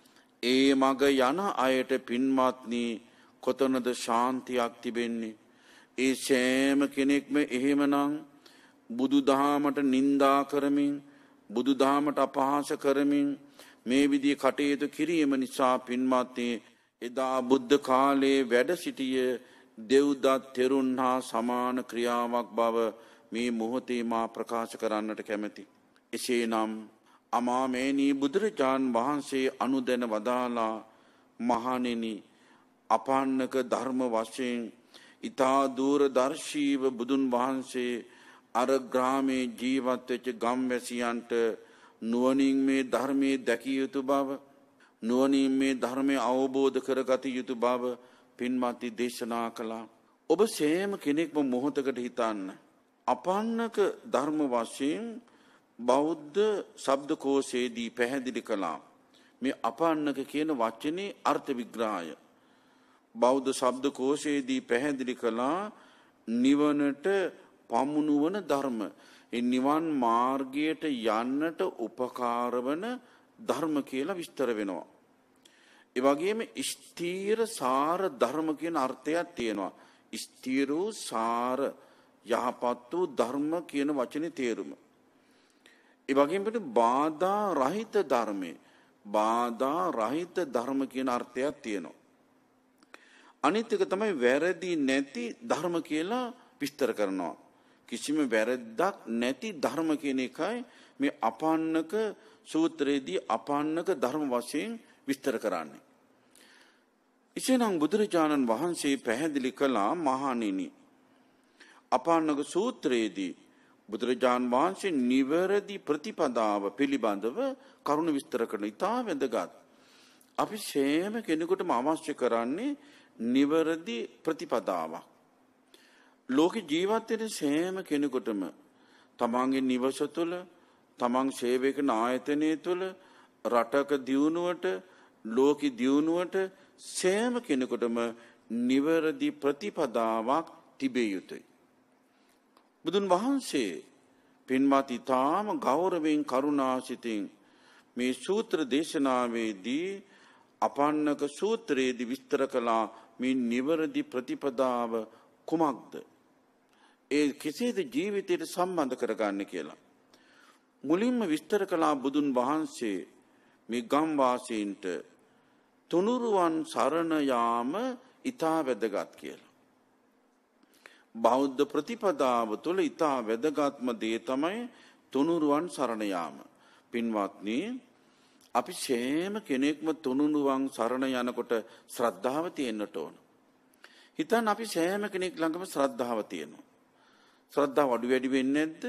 ඒ මග යන අයට පින්වත්නි කොතනද ශාන්තියක් තිබෙන්නේ? ඒ සෑම කෙනෙක්ම එහෙමනම් බුදුදහමට නිඳා කරමින් බුදුදහමට අපහාස කරමින් මේ විදිහේ කටයුතු කිරීම නිසා පින්වත්නි එදා බුද්ධ කාලයේ වැඩ සිටිය දෙව්දත් තෙරුන් හා සමාන ක්‍රියාවක් බව මේ මොහොතේ මා ප්‍රකාශ කරන්නට කැමැති. එසේනම් අමාමේනී බුදුරජාන් වහන්සේ අනුදැන වදාලා මහණෙනි අපන්නක ධර්ම වශයෙන් ඊතා දූරදර්ශීව බුදුන් වහන්සේ අර ග්‍රාමේ ජීවත් වෙච්ච ගම්වැසියන්ට නුවණින් මේ ධර්මයේ දැකිය යුතු බව, නුවණින් මේ ධර්මය අවබෝධ කරගත යුතු බව පින්වත්නි දේශනා කළා. ඔබ සෑම කෙනෙක්ම මොහොතකට හිතන්න අපන්නක ධර්ම වශයෙන් බෞද්ධ ශබ්දකෝෂයේදී පැහැදිලි කළා. මේ අපන්නක කියන වචනේ අර්ථ විග්‍රහය බෞද්ධ ශබ්දකෝෂයේදී පැහැදිලි කළා නිවනට පමුණුවන ධර්ම. ඒ නිවන් මාර්ගයට යන්නට උපකාර වන ධර්ම කියලා විස්තර වෙනවා. ඒ වගේම ස්ථීර සාර ධර්ම කියන අර්ථයක් තියෙනවා. ස්ථීර වූ සාර යහපත් වූ ධර්ම කියන වචනේ තේරුම. ඒ වගේම බාධා රහිත ධර්මේ බාධා රහිත ධර්ම කියන අර්ථයක් තියෙනවා. අනිත් එක තමයි වැරදි නැති ධර්ම කියලා විස්තර කරනවා. කිසිම වැරද්දක් නැති ධර්ම කියන එකයි මේ අපන්නක සූත්‍රයේදී අපන්නක ධර්ම වශයෙන් විස්තර කරන්නේ. එසේනම් බුදුරජාණන් වහන්සේ පැහැදිලි කළා මහණෙනි අපන්නක සූත්‍රයේදී බුදුරජාණන් වහන්සේ නිවැරදි ප්‍රතිපදාව පිළිබඳව කරුණ විස්තර කරන ඉතා වැදගත්. අපි සෑම කෙනෙකුටම අවශ්‍ය කරන්නේ නිවැරදි ප්‍රතිපදාවක්. ලෝක ජීවත් වෙන සෑම කෙනෙකුටම තමන්ගේ නිවස තුළ, තමන් සේවය කරන ආයතනය තුළ, රටක දියුණුවට, ලෝක දියුණුවට සෑම කෙනෙකුටම නිවැරදි ප්‍රතිපදාවක් තිබිය යුතුයි. බුදුන් වහන්සේ පින්වත් ඊ타ම ගෞරවයෙන් කරුණාසිතින් මේ සූත්‍ර දේශනාවේදී අපන්නක සූත්‍රයේදී විස්තර කළා මේ නිවැරදි ප්‍රතිපදාව කුමක්ද? ඒ කෙසේද ජීවිතයට සම්බන්ධ කරගන්නේ කියලා. මුලින්ම විස්තර කළා බුදුන් වහන්සේ මේ ගම් වාසීන්ට තුනුරුවන් සරණ යාම ඊටා වැදගත් කියලා. බෞද්ධ ප්‍රතිපදාව තුළ ඊටා වැදගත්ම දේ තමයි තුනුරුවන් සරණ යාම. පින්වත්නි, අපි සෑම කෙනෙක්ම තුනුරුවන් සරණ යනකොට ශ්‍රද්ධාව තියෙන්නට ඕන. හිතන්න අපි සෑම කෙනෙක් ළඟම ශ්‍රද්ධාව තියෙනවා. ශ්‍රද්ධාව අඩු වැඩි වෙන්නේ නැද්ද?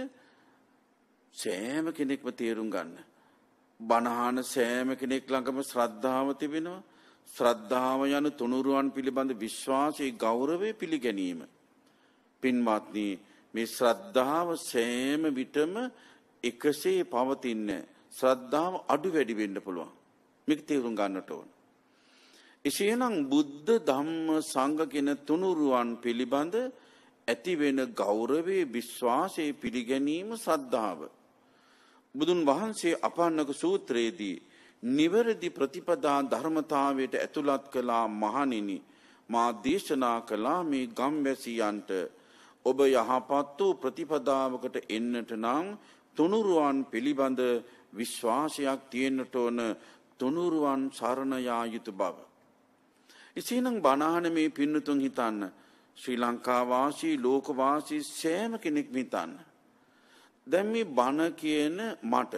සෑම කෙනෙක්ම තේරුම් ගන්න. බණහන සෑම කෙනෙක් ළඟම ශ්‍රද්ධාව තිබෙනවා. ශ්‍රද්ධාව යන තුනුරුවන් පිළිබඳ විශ්වාසයේ ගෞරවය පිළිගැනීම. පින්වත්නි, මේ ශ්‍රද්ධාව සෑම විටම එකසේ පවතින්නේ. ශ්‍රද්ධාව අඩු වැඩි වෙන්න පුළුවන්. මේක තේරුම් ගන්නට ඕන. එසේනම් බුද්ධ ධම්ම සංඝ කියන තුනුරුවන් පිළිබඳ ඇති වෙන ගෞරවයේ විශ්වාසයේ පිළිගැනීම ශ්‍රද්ධාව. බුදුන් වහන්සේ අපන්නක සූත්‍රයේදී නිවැරදි ප්‍රතිපදා ධර්මතාවයට ඇතුළත් කළා. මහණෙනි, මා දේශනා කළා මේ ගම්වැසියන්ට ඔබ යහපත් වූ ප්‍රතිපදාවකට එන්නට නම් තුනුරුවන් පිළිබඳ විශ්වාසයක් තියෙන්නට ඕන. තුනුරුවන් සරණ යා යුතු බව. එසේනම් බණහන මේ පින්නතුන් හිතන්න, ශ්‍රී ලංකා වාසී ලෝක වාසී සෑම කෙනෙක්ම හිතන්න. දැන් මේ බණ කියන මට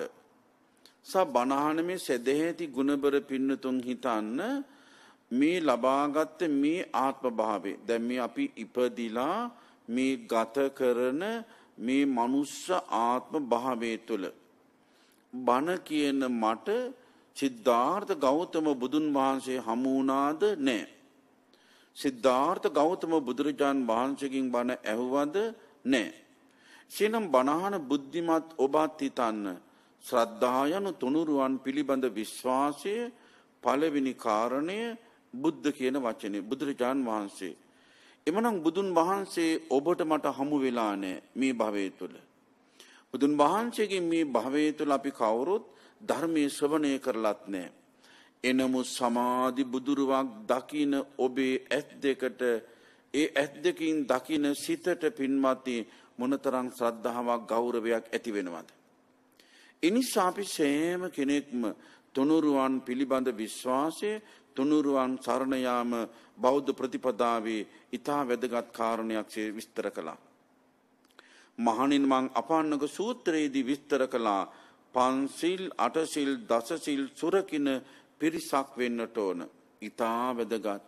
බණහන මේ සදැහැති ගුණබර පින්නතුන් හිතන්න, මේ ලබාගත්ත මේ ආත්ම භාවය, දැන් මේ අපි ඉපදිලා මේ ගත කරන මේ මනුෂ්‍ය ආත්ම භාවය තුළ බණ කියන මට සිද්ධාර්ථ ගෞතම බුදුන් වහන්සේ හමු වුණාද? නැහැ. සිද්ධාර්ථ ගෞතම බුදුරජාන් වහන්සේගෙන් බණ ඇහුවද? නැහැ. එසේනම් බණහන බුද්ධිමත් ඔබත් හිතන්න, ශ්‍රද්ධා යන තුනුරුවන් පිළිබඳ විශ්වාසය පළවෙනි කාරණය බුද්ධ කියන වචනේ, බුදුරජාන් වහන්සේ. එමනම් බුදුන් වහන්සේ ඔබට මට හමු වෙලා නැහැ මේ භවයේ තුල. බුදුන් වහන්සේගේ මේ භවයේ තුල අපි කවුරුත් ධර්මයේ ශ්‍රවණය කරලත් නැහැ. එනමු සමාධි බුදුරුවක් දකින ඔබේ ඇස් දෙකට, ඒ ඇස් දෙකින් දකින සිතට පින්වත්නි මොනතරම් ශ්‍රද්ධාවක් ගෞරවයක් ඇති වෙනවද? එනිසා අපි සෑම කෙනෙක්ම තුනුරුවන් පිළිබඳ විශ්වාසය, තුනුරුවන් සරණ යාම බෞද්ධ ප්‍රතිපදාවේ ඊටා වැදගත් කාරණයක් විස්තර කළා. මහණෙනි, මං අපන්නක සූත්‍රයේදී විස්තර කළා පන්සිල්, අටසිල්, දසසිල් සුරකින පිරිසක් වෙන්නට ඕන. ඊටා වැදගත්.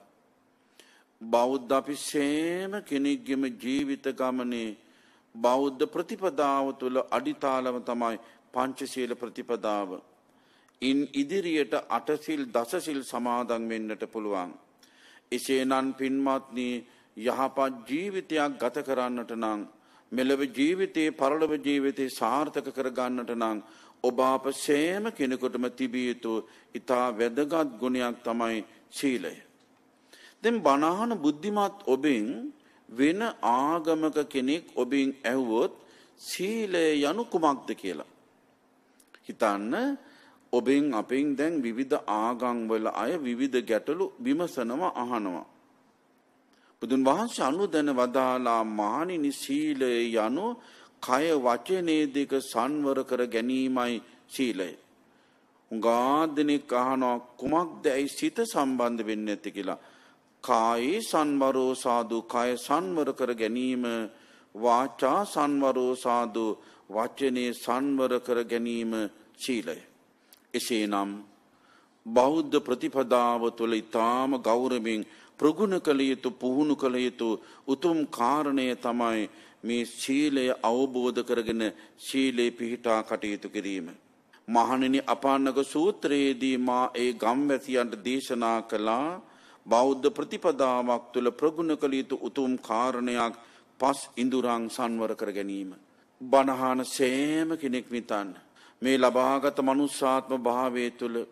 බෞද්ධ අපි සෑම කෙනෙක්ගේම ජීවිත ගමනේ බෞද්ධ ප්‍රතිපදාව තුළ අඩිතාලම තමයි පංචශීල ප්‍රතිපදාව. ඉන් ඉදිරියට අටසිල්, දසසිල් සමාදන් වෙන්නට පුළුවන්. එසේනම් පින්වත්නි, යහපත් ජීවිතයක් ගත කරන්නට නම්, මෙලොව ජීවිතේ පරලොව ජීවිතේ සාර්ථක කරගන්නට නම් ඔබ අප සෑම කෙනෙකුටම තිබිය යුතු ඊටා වැදගත් ගුණයක් තමයි සීලය. දැන් බණහන බුද්ධිමත් ඔබෙන් වෙන ආගමක කෙනෙක් ඔබෙන් ඇහුවොත් සීලය යනු කුමක්ද කියලා. හිතන්න, ඔබෙන් අපෙන් දැන් විවිධ ආගම් වල අය විවිධ ගැටලු විමසනවා, අහනවා. බුදුන් වහන්සේ අනුදැන වදාලා මහණෙනි, සීලය යනු කය වචනේ දෙක සංවර කර ගැනීමයි සීලය. උඟා දෙනෙක් අහනවා කුමක්ද ඇයි සිත සම්බන්ධ වෙන්නේ නැති කියලා. කායේ සංවරෝ සාදු, කය සංවර කර ගැනීම, වාචා සංවරෝ සාදු, වචනේ සංවර කර ගැනීම සීලය. එසේනම් බෞද්ධ ප්‍රතිපදාව තුළ ඊටාම ගෞරවයෙන් ප්‍රගුණ කළ යුතු, පුහුණු කළ යුතු උතුම් කාරණය තමයි මේ සීලය අවබෝධ කරගෙන සීලේ පිහිටා කටයුතු කිරීම. මහණෙනි, අපාන්නක සූත්‍රයේදී මා ඒ ගම්වැසියන්ට දේශනා කළා බෞද්ධ ප්‍රතිපදාවක් තුළ ප්‍රගුණ කළ යුතු උතුම් කාරණයක් පස් ඉඳුරන් සංවර කර ගැනීම. බණහන සෑම කෙනෙක් විතන් මේ ලබාගත මනුෂ්‍යාත්ම භාවයේ තුළ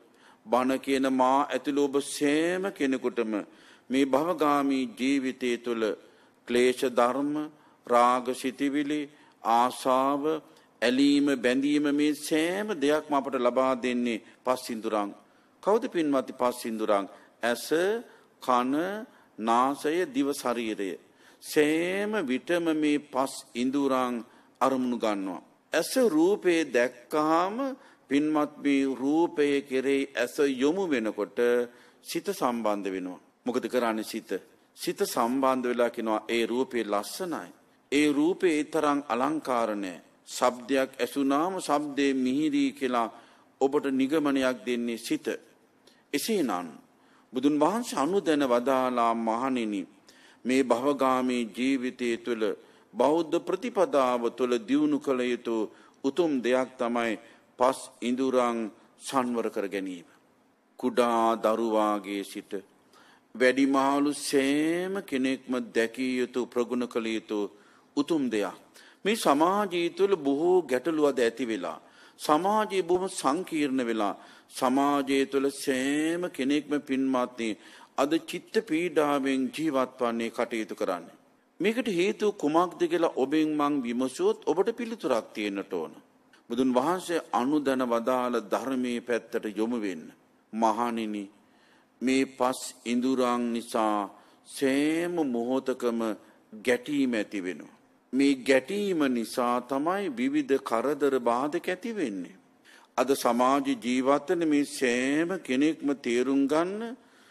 බණ කියන මා ඇතුළු ඔබ සෑම කෙනෙකුටම මේ භවගාමී ජීවිතය තුළ ක්ලේශ ධර්ම, රාග සිතිවිලි, ආශාව, ඇලීම, බැඳීම මේ සෑම දෙයක්ම අපට ලබා දෙන්නේ පස් ඉඳුරන්. කවුද පින්වත්නි පස් ඉඳුරන්? ඇස, කන, නාසය, දිව, ශරීරය. සෑම විටම මේ පස් ඉඳුරන් අරමුණු ගන්නවා. ඇස රූපේ දැක්කහම පින්වත් මේ රූපය කෙරෙහි ඇස යොමු වෙනකොට සිත සම්බන්ධ වෙනවා. මොකද කරන්නේ සිත? සිත සම්බන්ධ වෙලා කියනවා ඒ රූපේ ලස්සනයි. ඒ රූපේ තරම් අලංකාර නැහැ. ශබ්දයක් ඇසුනාම ශබ්දේ මිහිරි කියලා ඔබට නිගමනයක් දෙන්නේ සිත. එසේනම් බුදුන් වහන්සේ අනුදැන වදාලා මහණෙනි මේ භවගාමී ජීවිතය තුළ බෞද්ධ ප්‍රතිපදාව තුළ දියුණු කළ යුතු උතුම් දෙයක් තමයි පස් ඉඳුරන් සංවර කර ගැනීම. කුඩා දරුවාගේ සිට වැඩිමහලු සෑම කෙනෙක්ම දැකිය යුතු ප්‍රගුණ කළ යුතු උතුම් දෙයක්. මේ සමාජය තුළ බොහෝ ගැටලු අද ඇති වෙලා, සමාජය බොහොම සංකීර්ණ වෙලා, සමාජය තුළ සෑම කෙනෙක්ම පින්වත්නි අද චිත්ත පීඩාවෙන් ජීවත් වන්නේ කටයුතු කරන්නේ. මේකට හේතුව කුමක්ද කියලා ඔබෙන් මං විමසුවොත් ඔබට පිළිතුරක් තියෙන්නට ඕන. බුදුන් වහන්සේ අනුදැන වදාළ ධර්මයේ පැත්තට යොමු වෙන්න. මහණෙනි මේ පස් ඉඳුරන් නිසා සෑම මොහොතකම ගැටීම ඇති වෙනවා. මේ ගැටීම නිසා තමයි විවිධ කරදර බාධක ඇති වෙන්නේ. අද සමාජ ජීවත් වෙන මේ සෑම කෙනෙක්ම තේරුම් ගන්න,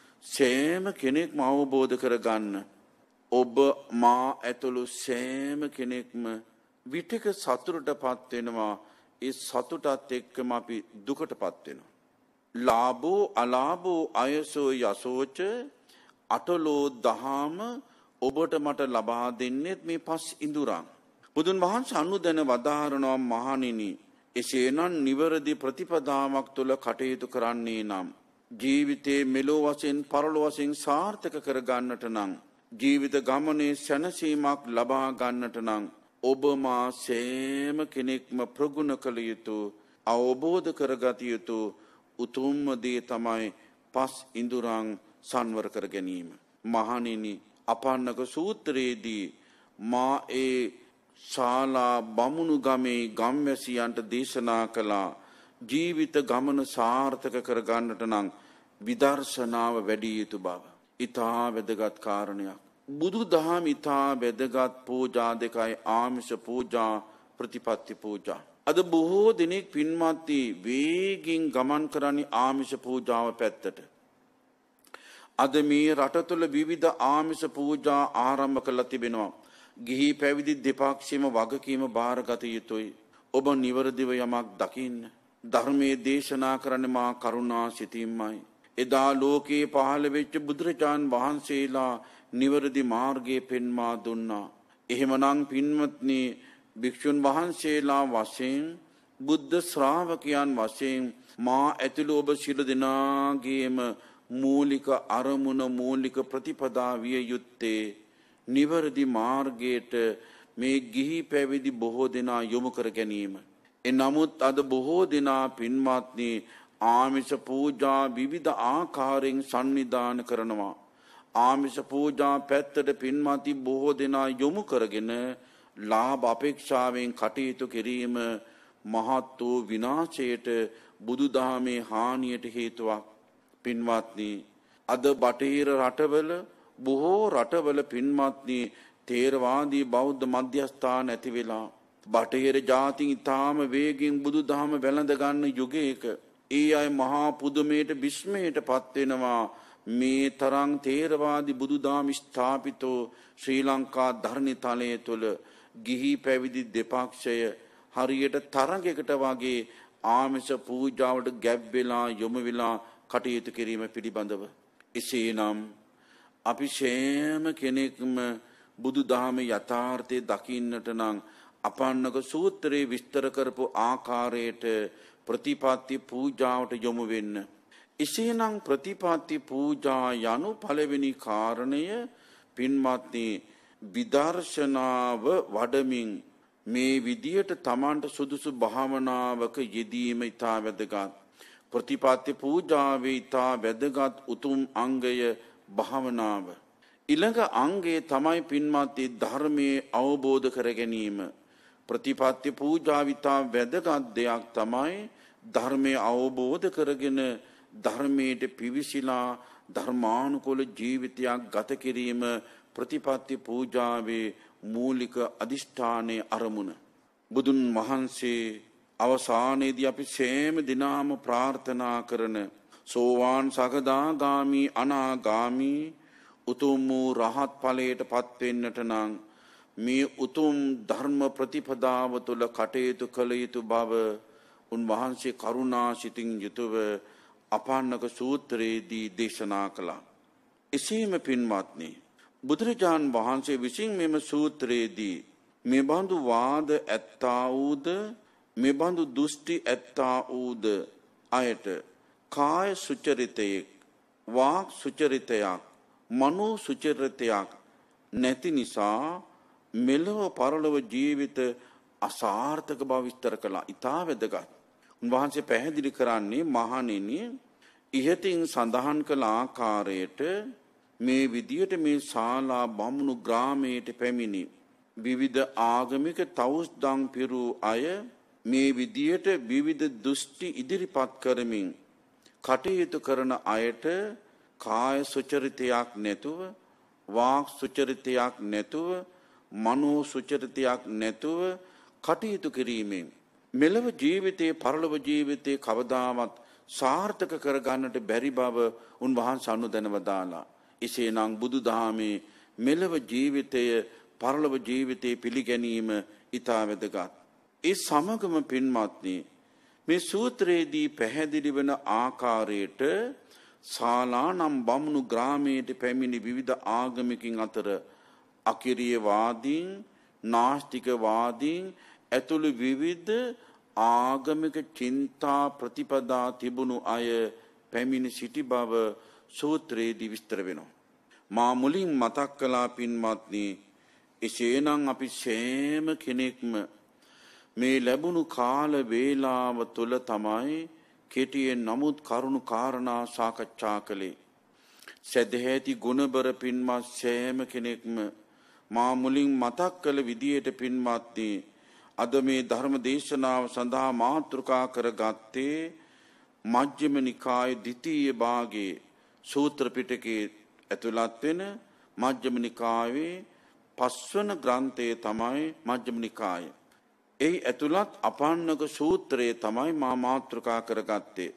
සෑම කෙනෙක්ම අවබෝධ කරගන්න. ඔබ මා ඇතුළු සෑම කෙනෙක්ම විටක සතුටටපත් වෙනවා. ඒ සතුටත් එක්කම අපි දුකටපත් වෙනවා. ලාභෝ අලාභෝ අයසෝ යසෝච අටලෝ දහම ඔබට මට ලබා දෙන්නේත් මේ පස් ඉඳුරන්. බුදුන් වහන්සේ අනුදැන වදාරනවා මහණෙනි එසේනම් නිවැරදි ප්‍රතිපදාවක් තුළ කටයුතු කරන්නේ නම් ජීවිතේ මෙලෝ වශයෙන් පරලෝ වශයෙන් සාර්ථක කර ගන්නට නම් ජීවිත ගමනේ සැනසීමක් ලබා ගන්නට නම් ඔබ මා සෑම කෙනෙක්ම ප්‍රගුණ කළ යුතු, අවබෝධ කරගත යුතු උතුම්ම දේ තමයි පස් ඉඳුරන් සංවර කර ගැනීම. මහණෙනි අපන්නක සූත්‍රයේදී මා ඒ ශාලා බමුණු ගමේ ගම්වැසියන්ට දේශනා කළා ජීවිත ගමන සාර්ථක කර ගන්නට නම් විදර්ශනාව වැඩි යුතු බව. ඊටා වැදගත් කාරණයක්. බුදු දහම ඊටා වැදගත් පූජා දෙකයි ආමිෂ පූජා, ප්‍රතිපත්ති පූජා. අද බොහෝ දෙනෙක් පින්වත්නි වේගින් ගමන් කරන්නේ ආමිෂ පූජාව පැත්තට. අද මේ රට තුළ විවිධ ආමිෂ පූජා ආරම්භ කරලා තිබෙනවා. ගිහි පැවිදි දෙපාක්ෂිකම වගකීම බාරගත යුතුයි. ඔබ නිවර්දිව යමක් දකින්න. ධර්මයේ දේශනා කරන්නේ මා කරුණා සිතින්මයි. එදා ලෝකේ පහළ වෙච්ච බුදුරජාන් වහන්සේලා නිවර්දි මාර්ගයේ පෙන්වා දුන්නා. එහෙමනම් පින්වත්නි භික්ෂුන් වහන්සේලා වශයෙන්, බුද්ධ ශ්‍රාවකයන් වශයෙන් මා ඇතුළු ඔබ සියලු දෙනාගේම මූලික අරමුණ, මූලික ප්‍රතිපදා විය යුත්තේ නිවර්දි මාර්ගයට මේ ගිහි පැවිදි බොහෝ දෙනා යොමු කර ගැනීම. නමුත් අද බොහෝ දෙනා පින්වත්නි ආමිෂ පූජා විවිධ ආකාරයෙන් සන්නිධාන කරනවා. ආමිෂ පූජා පැත්තට පින්වත්නි බොහෝ දෙනා යොමු කරගෙන ලාභ අපේක්ෂාවෙන් කටයුතු කිරීම මහත් වූ විනාශයට, බුදුදහමේ හානියට හේතුවක්. පින්වත්නි අද බටහිර රටවල, බොහෝ රටවල පින්වත්නි තේරවාදී බෞද්ධ මධ්‍යස්ථාන ඇති වෙලා බටහිර ජාතින් ඊටාම වේගින් බුදුදහම වැළඳ ගන්න යුගයක ඒ අය මහා පුදුමයට, විස්මයට පත් වෙනවා. මේ තරම් තේරවාදී බුදුදහම ස්ථාපිතෝ ශ්‍රී ලංකා ධර්ණිතලයේ තුල ගිහි පැවිදි දෙපාක්ෂය හරියට තරඟයකට වගේ ආමිෂ පූජාවට ගැබ් වෙලා යොමු වෙලා කටයුතු කිරීම පිළිබඳව. එසේනම් අපි සෑම කෙනෙක්ම බුදුදහමේ යථාර්ථය දකින්නට නම් අපන්නක සූත්‍රයේ විස්තර කරපු ආකාරයට ප්‍රතිපත්ති පූජාවට යොමු වෙන්න. එසේනම් ප්‍රතිපත්ති පූජා යනු පළවෙනි කාරණය පින්වත්නි විදර්ශනාව වඩමින් මේ විදියට තමන්ට සුදුසු භාවනාවක යෙදීම ඉතා වැදගත්. ප්‍රතිපත්ති පූජාවේ ඉතා වැදගත් උතුම් අංගය භාවනාව. ඊළඟ අංගය තමයි පින්වත්නි ධර්මයේ අවබෝධ කර ගැනීම. ප්‍රතිපත්ති පූජාව ඉතා වැදගත් දෙයක් තමයි ධර්මය අවබෝධ කරගෙන ධර්මයට පිවිසිලා ධර්මානුකූල ජීවිතයක් ගත කිරීම ප්‍රතිපත්ති පූජාවේ මූලික අදිෂ්ඨානයේ අරමුණ. බුදුන් වහන්සේ අවසානයේදී අපි සෑම දිනම ප්‍රාර්ථනා කරන සෝවාන් සකදාගාමි අනාගාමි උතුම් වූ රහත් ඵලයට පත් වෙන්නට නම් මේ උතුම් ධර්ම ප්‍රතිපදාව තුළ කටයුතු කළ යුතු බව උන්වහන්සේ කරුණාසිතින් යුතුව අපන්නක සූත්‍රයේදී දේශනා කළා. එසේම පින්වත්නි බුදුරජාන් වහන්සේ විසින් මෙම සූත්‍රයේදී මෙබඳු වාද ඇත්තා වූද මෙබඳු දෘෂ්ටි ඇත්තා වූද අයට කාය සුචරිතයක් වාක් සුචරිතයක් මනෝ සුචරිතයක් නැති නිසා මෙලොව පරලොව ජීවිත අසාර්ථක බව විස්තර කළා. ඊටා වැදගත්. උන්වහන්සේ පැහැදිලි කරන්නේ මහණෙනි ඉහතින් සඳහන් කළ ආකාරයට මේ විදියට මේ ශාලා බමුණු ග්‍රාමයට පැමිණි විවිධ ආගමික තවුස්දම් පිරූ අය මේ විදියට විවිධ දෘෂ්ටි ඉදිරිපත් කරමින් කටයුතු කරන අයට කාය සුචරිතයක් නැතුව වාක් සුචරිතයක් නැතුව මනෝ සුචරිතයක් නැතුව කටයුතු කිරීමෙන් මෙලව ජීවිතේ පරලොව ජීවිතේ කවදාවත් සාර්ථක කරගන්නට බැරි බව උන්වහන්සේ අනුදැනව දාලා. එසේනම් බුදුදහමේ මෙලව ජීවිතය පරලොව ජීවිතේ පිළිගැනීම ඊට වැදගත්. ඒ සමගම පින්වත්නි මේ සූත්‍රයේදී පැහැදිලි වන ආකාරයට ශාලානම් බමුණු ග්‍රාමයට පැමිණි විවිධ ආගමිකින් අතර අකිරියවාදීන් නාස්තිකවාදීන් ඇතුළු විවිධ ආගමික චින්තා ප්‍රතිපදා තිබුණු අය පැමිණ සිටි බව සූත්‍රයේදී විස්තර වෙනවා. මා මුලින් මතක් කළා පින්වත්නි එසේනම් අපි සෑම කෙනෙක්ම මේ ලැබුණු කාල වේලාව තුළ තමයි කෙටියෙන් නමුත් කරුණු කාරණා සාකච්ඡා කළේ. සදහැති ගුණබර පින්වත් සෑම කෙනෙක්ම මා මුලින් මතක් කළ විදියට පින්වත්නි අද මේ ධර්ම දේශනාව සඳහා මාතෘකා කරගත්තේ මජ්ක්‍ධිම නිකායේ ද්විතීය භාගයේ සූත්‍ර පිටකයේ ඇතුළත් වෙන මජ්ක්‍ධිම නිකායේ පස්වන ග්‍රන්ථය තමයි මජ්ක්‍ධිම නිකාය. එහි ඇතුළත් අපන්නක සූත්‍රය තමයි මා මාතෘකා කරගත්තේ.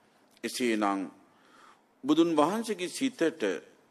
එසේනම් බුදුන් වහන්සේගේ සිතට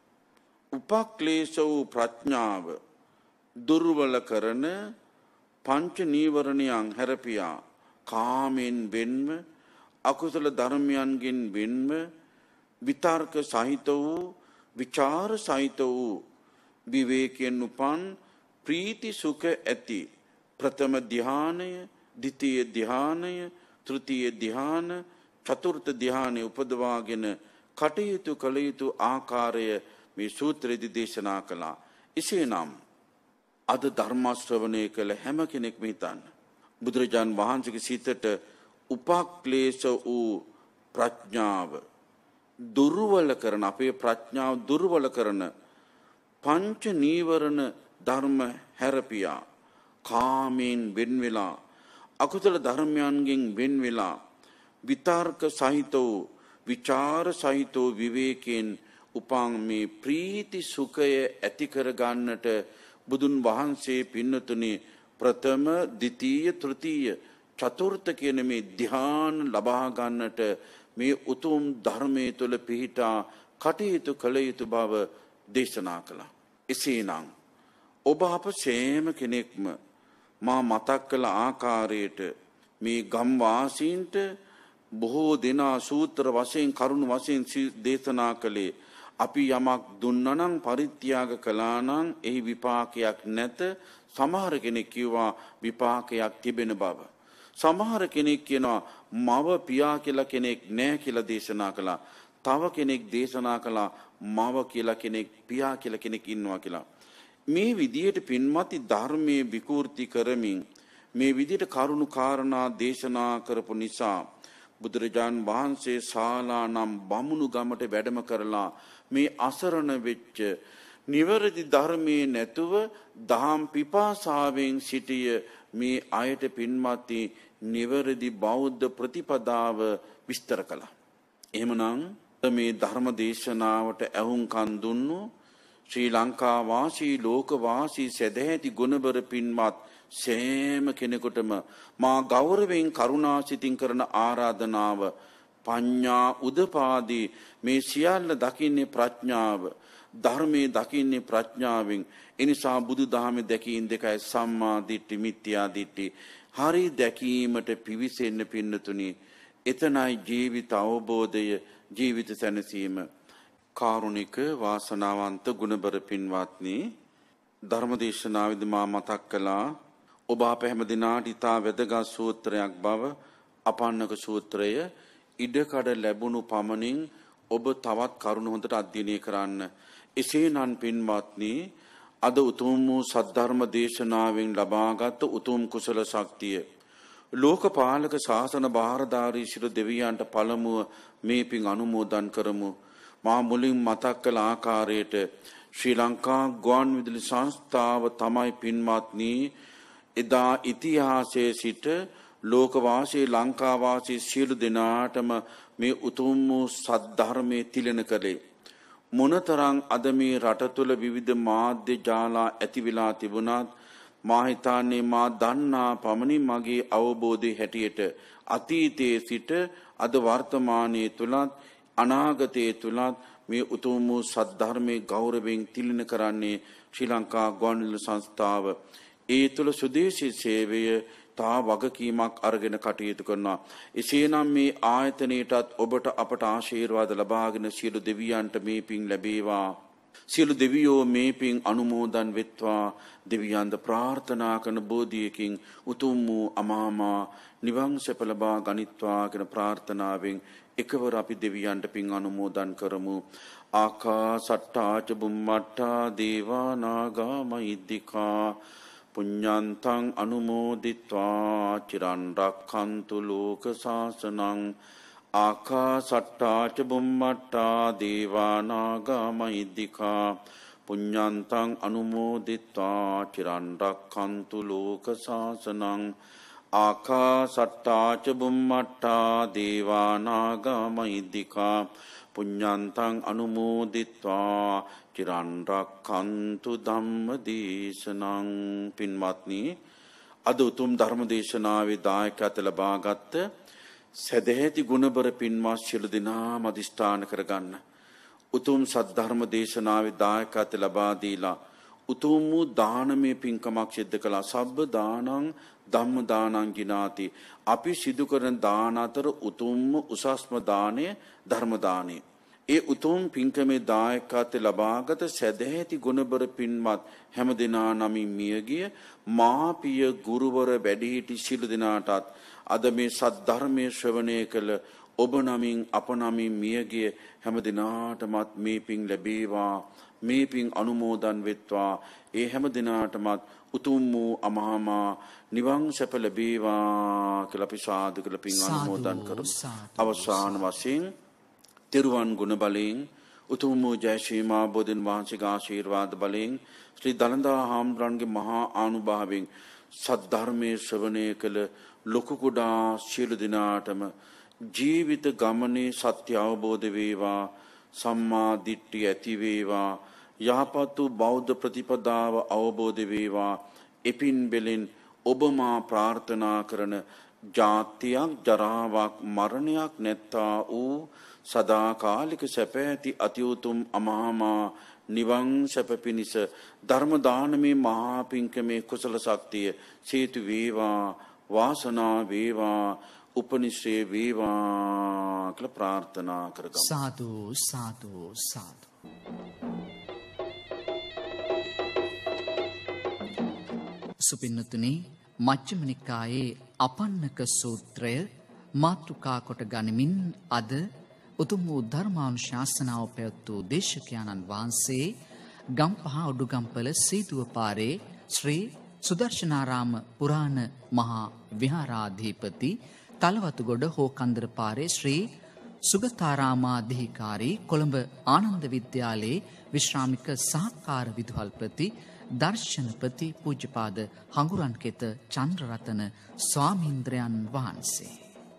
උපක්ලේශ වූ ප්‍රඥාව දුර්වල කරන පංච නීවරණයන් හැරපියා කාමෙන් වෙන්ව අකුසල ධර්මයන්ගෙන් වෙන්ව විතර්ක සහිත වූ විචාර සහිත වූ විවේකයෙන් උපන් ප්‍රීති සුඛ ඇති ප්‍රථම ධානය, ද්විතීය ධානය, තෘතීය ධාන, චතුර්ථ ධානය උපදවාගෙන කටයුතු කළ යුතු ආකාරය මේ සූත්‍රයේදී දේශනා කළා. එසේනම් අද ධර්ම ශ්‍රවණය කළ හැම කෙනෙක්ම හිතන්න බුදුරජාන් වහන්සේගේ සිතට උපක්ලේශ වූ ප්‍රඥාව දුර්වල කරන අපේ ප්‍රඥාව දුර්වල කරන පංච නීවරණ ධර්ම හැරපියා කාමෙන් වෙන් වෙලා අකුසල ධර්මයන්ගෙන් වෙන් වෙලා විතර්ක සහිත වූ විචාර සහිත වූ විවේකයෙන් උපන් මේ ප්‍රීති සුඛය ඇති කර ගන්නට බුදුන් වහන්සේ පින්නතුනි ප්‍රථම ද්විතීය තෘතීය චතුර්ථ කියන මේ ධ්‍යාන ලබා ගන්නට මේ උතුම් ධර්මයේ තුල පිහිටා කටයුතු කළ යුතු බව දේශනා කළා. එසේනම් ඔබ අප සෑම කෙනෙක්ම මා මතක් කළ ආකාරයට මේ ගම් වාසීන්ට බොහෝ දෙනා සූත්‍ර වශයෙන් කරුණු වශයෙන් දේශනා කළේ අපි යමක් දුන්නා නම් පරිත්‍යාග කළා නම් එහි විපාකයක් නැත. සමහර කෙනෙක් කිව්වා විපාකයක් තිබෙන බව. සමහර කෙනෙක් කියනවා මව පියා කියලා කෙනෙක් නැහැ කියලා දේශනා කළා. තව කෙනෙක් දේශනා කළා මව කියලා කෙනෙක් පියා කියලා කෙනෙක් ඉන්නවා කියලා. මේ විදියට පින්මති ධර්මයේ විකෘති කරමින් මේ විදියට කරුණු කාරණා දේශනා කරපු නිසා බුදුරජාන් වහන්සේ ශාලා නම් බමුණු ගමට වැඩම කරලා මේ අසරණ වෙච්ච නිවැරදි ධර්මයේ නැතුව දහම් පිපාසාවෙන් සිටිය මේ අයට පින්වත්නි නිවැරදි බෞද්ධ ප්‍රතිපදාව විස්තර කළා. එහෙමනම් මේ ධර්ම දේශනාවට ඇහුම්කන් දුන්නු ශ්‍රී ලංකා වාසී ලෝක වාසී සදැහැති ගුණබර පින්වත් සෑම කෙනෙකුටම මා ගෞරවයෙන් කරුණාසිතින් කරන ආරාධනාව පඤ්ඤා උදපාදී මේ සියල්ල දකින්නේ ප්‍රඥාව ධර්මයේ දකින්නේ ප්‍රඥාවෙන්. එනිසා බුදුදහමේ දැකීම් දෙකයි සම්මා දිට්ඨි මිත්‍යා දිට්ඨි. හරි දැකීමට පිවිසෙන්න පින්නතුනි එතනයි ජීවිත අවබෝධය ජීවිත සැනසීම. කාරුණික වාසනාවන්ත ගුණබර පින්වත්නි ධර්මදේශනාවේදී මා මතක් කළා ඔබ අප හැම දිනාට ඉතා වැදගත් සූත්‍රයක් බව අපන්නක සූත්‍රය ඉඩකඩ ලැබුණු පමණින් ඔබ තවත් කරුණු හොඳට අධ්‍යයනය කරන්න. එසේනම් පින්වත්නි අද උතුම් වූ සද්ධර්ම දේශනාවෙන් ලබාගත් උතුම් කුසල ශක්තිය ලෝකපාලක ශාසන භාරධාරී සියලු දෙවියන්ට පළමුව මේ පින් අනුමෝදන් කරමු. මා මුලින් මතක් කළ ආකාරයට ශ්‍රී ලංකා ගුවන් විදුලි සංස්ථාව තමයි පින්වත්නි එදා ඉතිහාසයේ සිට ලෝකවාසී ලංකාවාසී සියලු දෙනාටම මේ උතුම් වූ සද්ධර්මයේ තිලන කළේ. මොනතරම් අද මේ රට තුළ විවිධ මාධ්‍ය ජාලා ඇති වෙලා තිබුණත් මා හිතන්නේ මා දන්නා පමණින් මගේ අවබෝධයේ හැටියට අතීතයේ සිට අද වර්තමානයේ තුලත් අනාගතයේ තුලත් මේ උතුම් වූ සද්ධර්මයේ ගෞරවයෙන් තිලින කරන්නේ ශ්‍රී ලංකා ගුවන්විදුලි සංස්ථාව. ඒ තුල සුදේශී සේවය තා වගකීමක් අරගෙන කටයුතු කරනවා. එසේනම් මේ ආයතනයටත් ඔබට අපට ආශිර්වාද ලබාගෙන සියලු දෙවියන්ට මේ පින් ලැබේවා. සියලු දෙවියෝ මේ පින් අනුමෝදන් වෙත්වා. දෙවියන්ද ප්‍රාර්ථනා කරන බෝධියකින් උතුම් වූ අමාමා නිවන් සැප ලබා ගනිත්වා කියන ප්‍රාර්ථනාවෙන් එකවර අපි දෙවියන්ට පින් අනුමෝදන් කරමු. ආකාසට්ටා ච බුම්මට්ටා දේවා නාග මහිද්దికා පුඤ්ඤන්තං අනුමෝදිත්වා චිරන් රක්ඛන්තු ලෝක සාසනං. ආකාසට්ටා ච බුම්මට්ටා දේවා නාග මහිද්దికා පුඤ්ඤන්තං අනුමෝදිත්වා චිරන් රක්ඛන්තු ලෝක සාසනං. ආකාසට්ටා ච බුම්මට්ටා දේවා නාග මහිද්దికා පුඤ්ඤන්තං අනුමෝදිත්වා චිරන් රක්ඛන්තු ධම්මදේශනං. පින්වත්නි අද උතුම් ධර්ම දේශනාවේ දායකත්ව ලබාගත් සදැහැති ගුණබර පින්වත් සියලු දෙනාම අධිෂ්ඨාන කරගන්න. උතුම් සද්ධර්ම දේශනාවේ දායකත්ව ලබා දීලා උතුම් වූ දානමය පින්කමක් සිද්ධ කළා. සබ්බ දානං ධම්ම දානං ජිනාති. අපි සිදු කරන දාන අතර උතුම්ම උසස්ම දාණය ධර්ම දාණය. ඒ උතුම් පින්කමේ දායකත්ව ලබාගත සදැහැති ගුණබර පින්වත් හැම දෙනා නමින් මියගිය මාපිය ගුරුවර වැඩිහිටි සියලු දෙනාටත් අද මේ සද්ධර්මයේ ශ්‍රවණය කළ ඔබ නමින් අප නමින් මියගිය හැම දිනාටමත් මේ පින් ලැබේවා. මේ පින් අනුමෝදන් වෙත්වා. ඒ හැම දිනාටමත් උතුම් වූ අමහාමා නිවන් සැප ලැබේවා කියලා අපි සාදු කියලා පින් අනුමෝදන් කරමු. අවසාන වශයෙන් තෙරුවන් ගුණ බලයෙන් උතුම් වූ ජය ශ්‍රී මා බෝධින් වහන්සේගේ ආශිර්වාද බලයෙන් ශ්‍රී දලදා හාමුදුරන්ගේ මහා ආනුභාවයෙන් සද්ධර්මයේ ශ්‍රවණය කළ ලොකු කුඩා සියලු දෙනාටම ජීවිත ගමනේ සත්‍ය අවබෝධ වේවා. සම්මා දිට්ඨිය ඇති වේවා. යහපත් වූ බෞද්ධ ප්‍රතිපදාව අවබෝධ වේවා. එපින් බෙලෙන් ඔබ මා ප්‍රාර්ථනා කරන ජාතියක් ජරාවක් මරණයක් නැත්තා වූ සදාකාලික සැප ඇති අති උතුම් අමහාමා නිවන් සැප පිණිස ධර්ම දානමේ මහා පිංකමේ කුසල ශක්තිය හේතු වේවා. වාසනා වේවා. උපනිශ්‍රේ වේවා කියලා ප්‍රාර්ථනා කරගමු. සාදු සාදු සාදු. සුපින්නතුනි මජ්ක්‍ධිම නිකායේ අපන්නක සූත්‍රය මාතෘකා කොට ගනිමින් අද උතුම් වූ ධර්මානුශාසනාව පැවැත්වූ දේශකයන්න් වහන්සේ ගම්පහ උඩුගම්පල සීතුව පාරේ ශ්‍රී සුදර්ශනාරාම පුරාණ මහා විහාරාධිපති තලවතුගොඩ හෝකන්දර පාරේ ශ්‍රී සුගතාරාමාධිකාරී කොළඹ ආනන්ද විද්‍යාලයේ විශ්‍රාමික සහකාර විදුහල්පති දර්ශනපති පූජ්‍යපාද හඟුරන්කෙත චන්ද්‍රරතන ස්වාමීන්ද්‍රයන් වහන්සේ.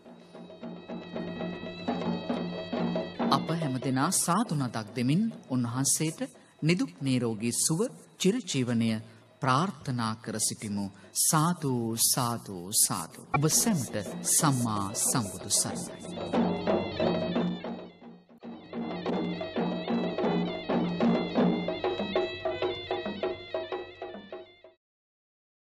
අප හැමදෙනා සාදු නදක් දෙමින් උන්වහන්සේට නිදුක් නිරෝගී සුව චිරජීවනය ප්‍රාර්ථනා කර සිටිමු. සාදු සාදු සාදු. ඔබ සැමට සම්මා සම්බුදු සරණයි.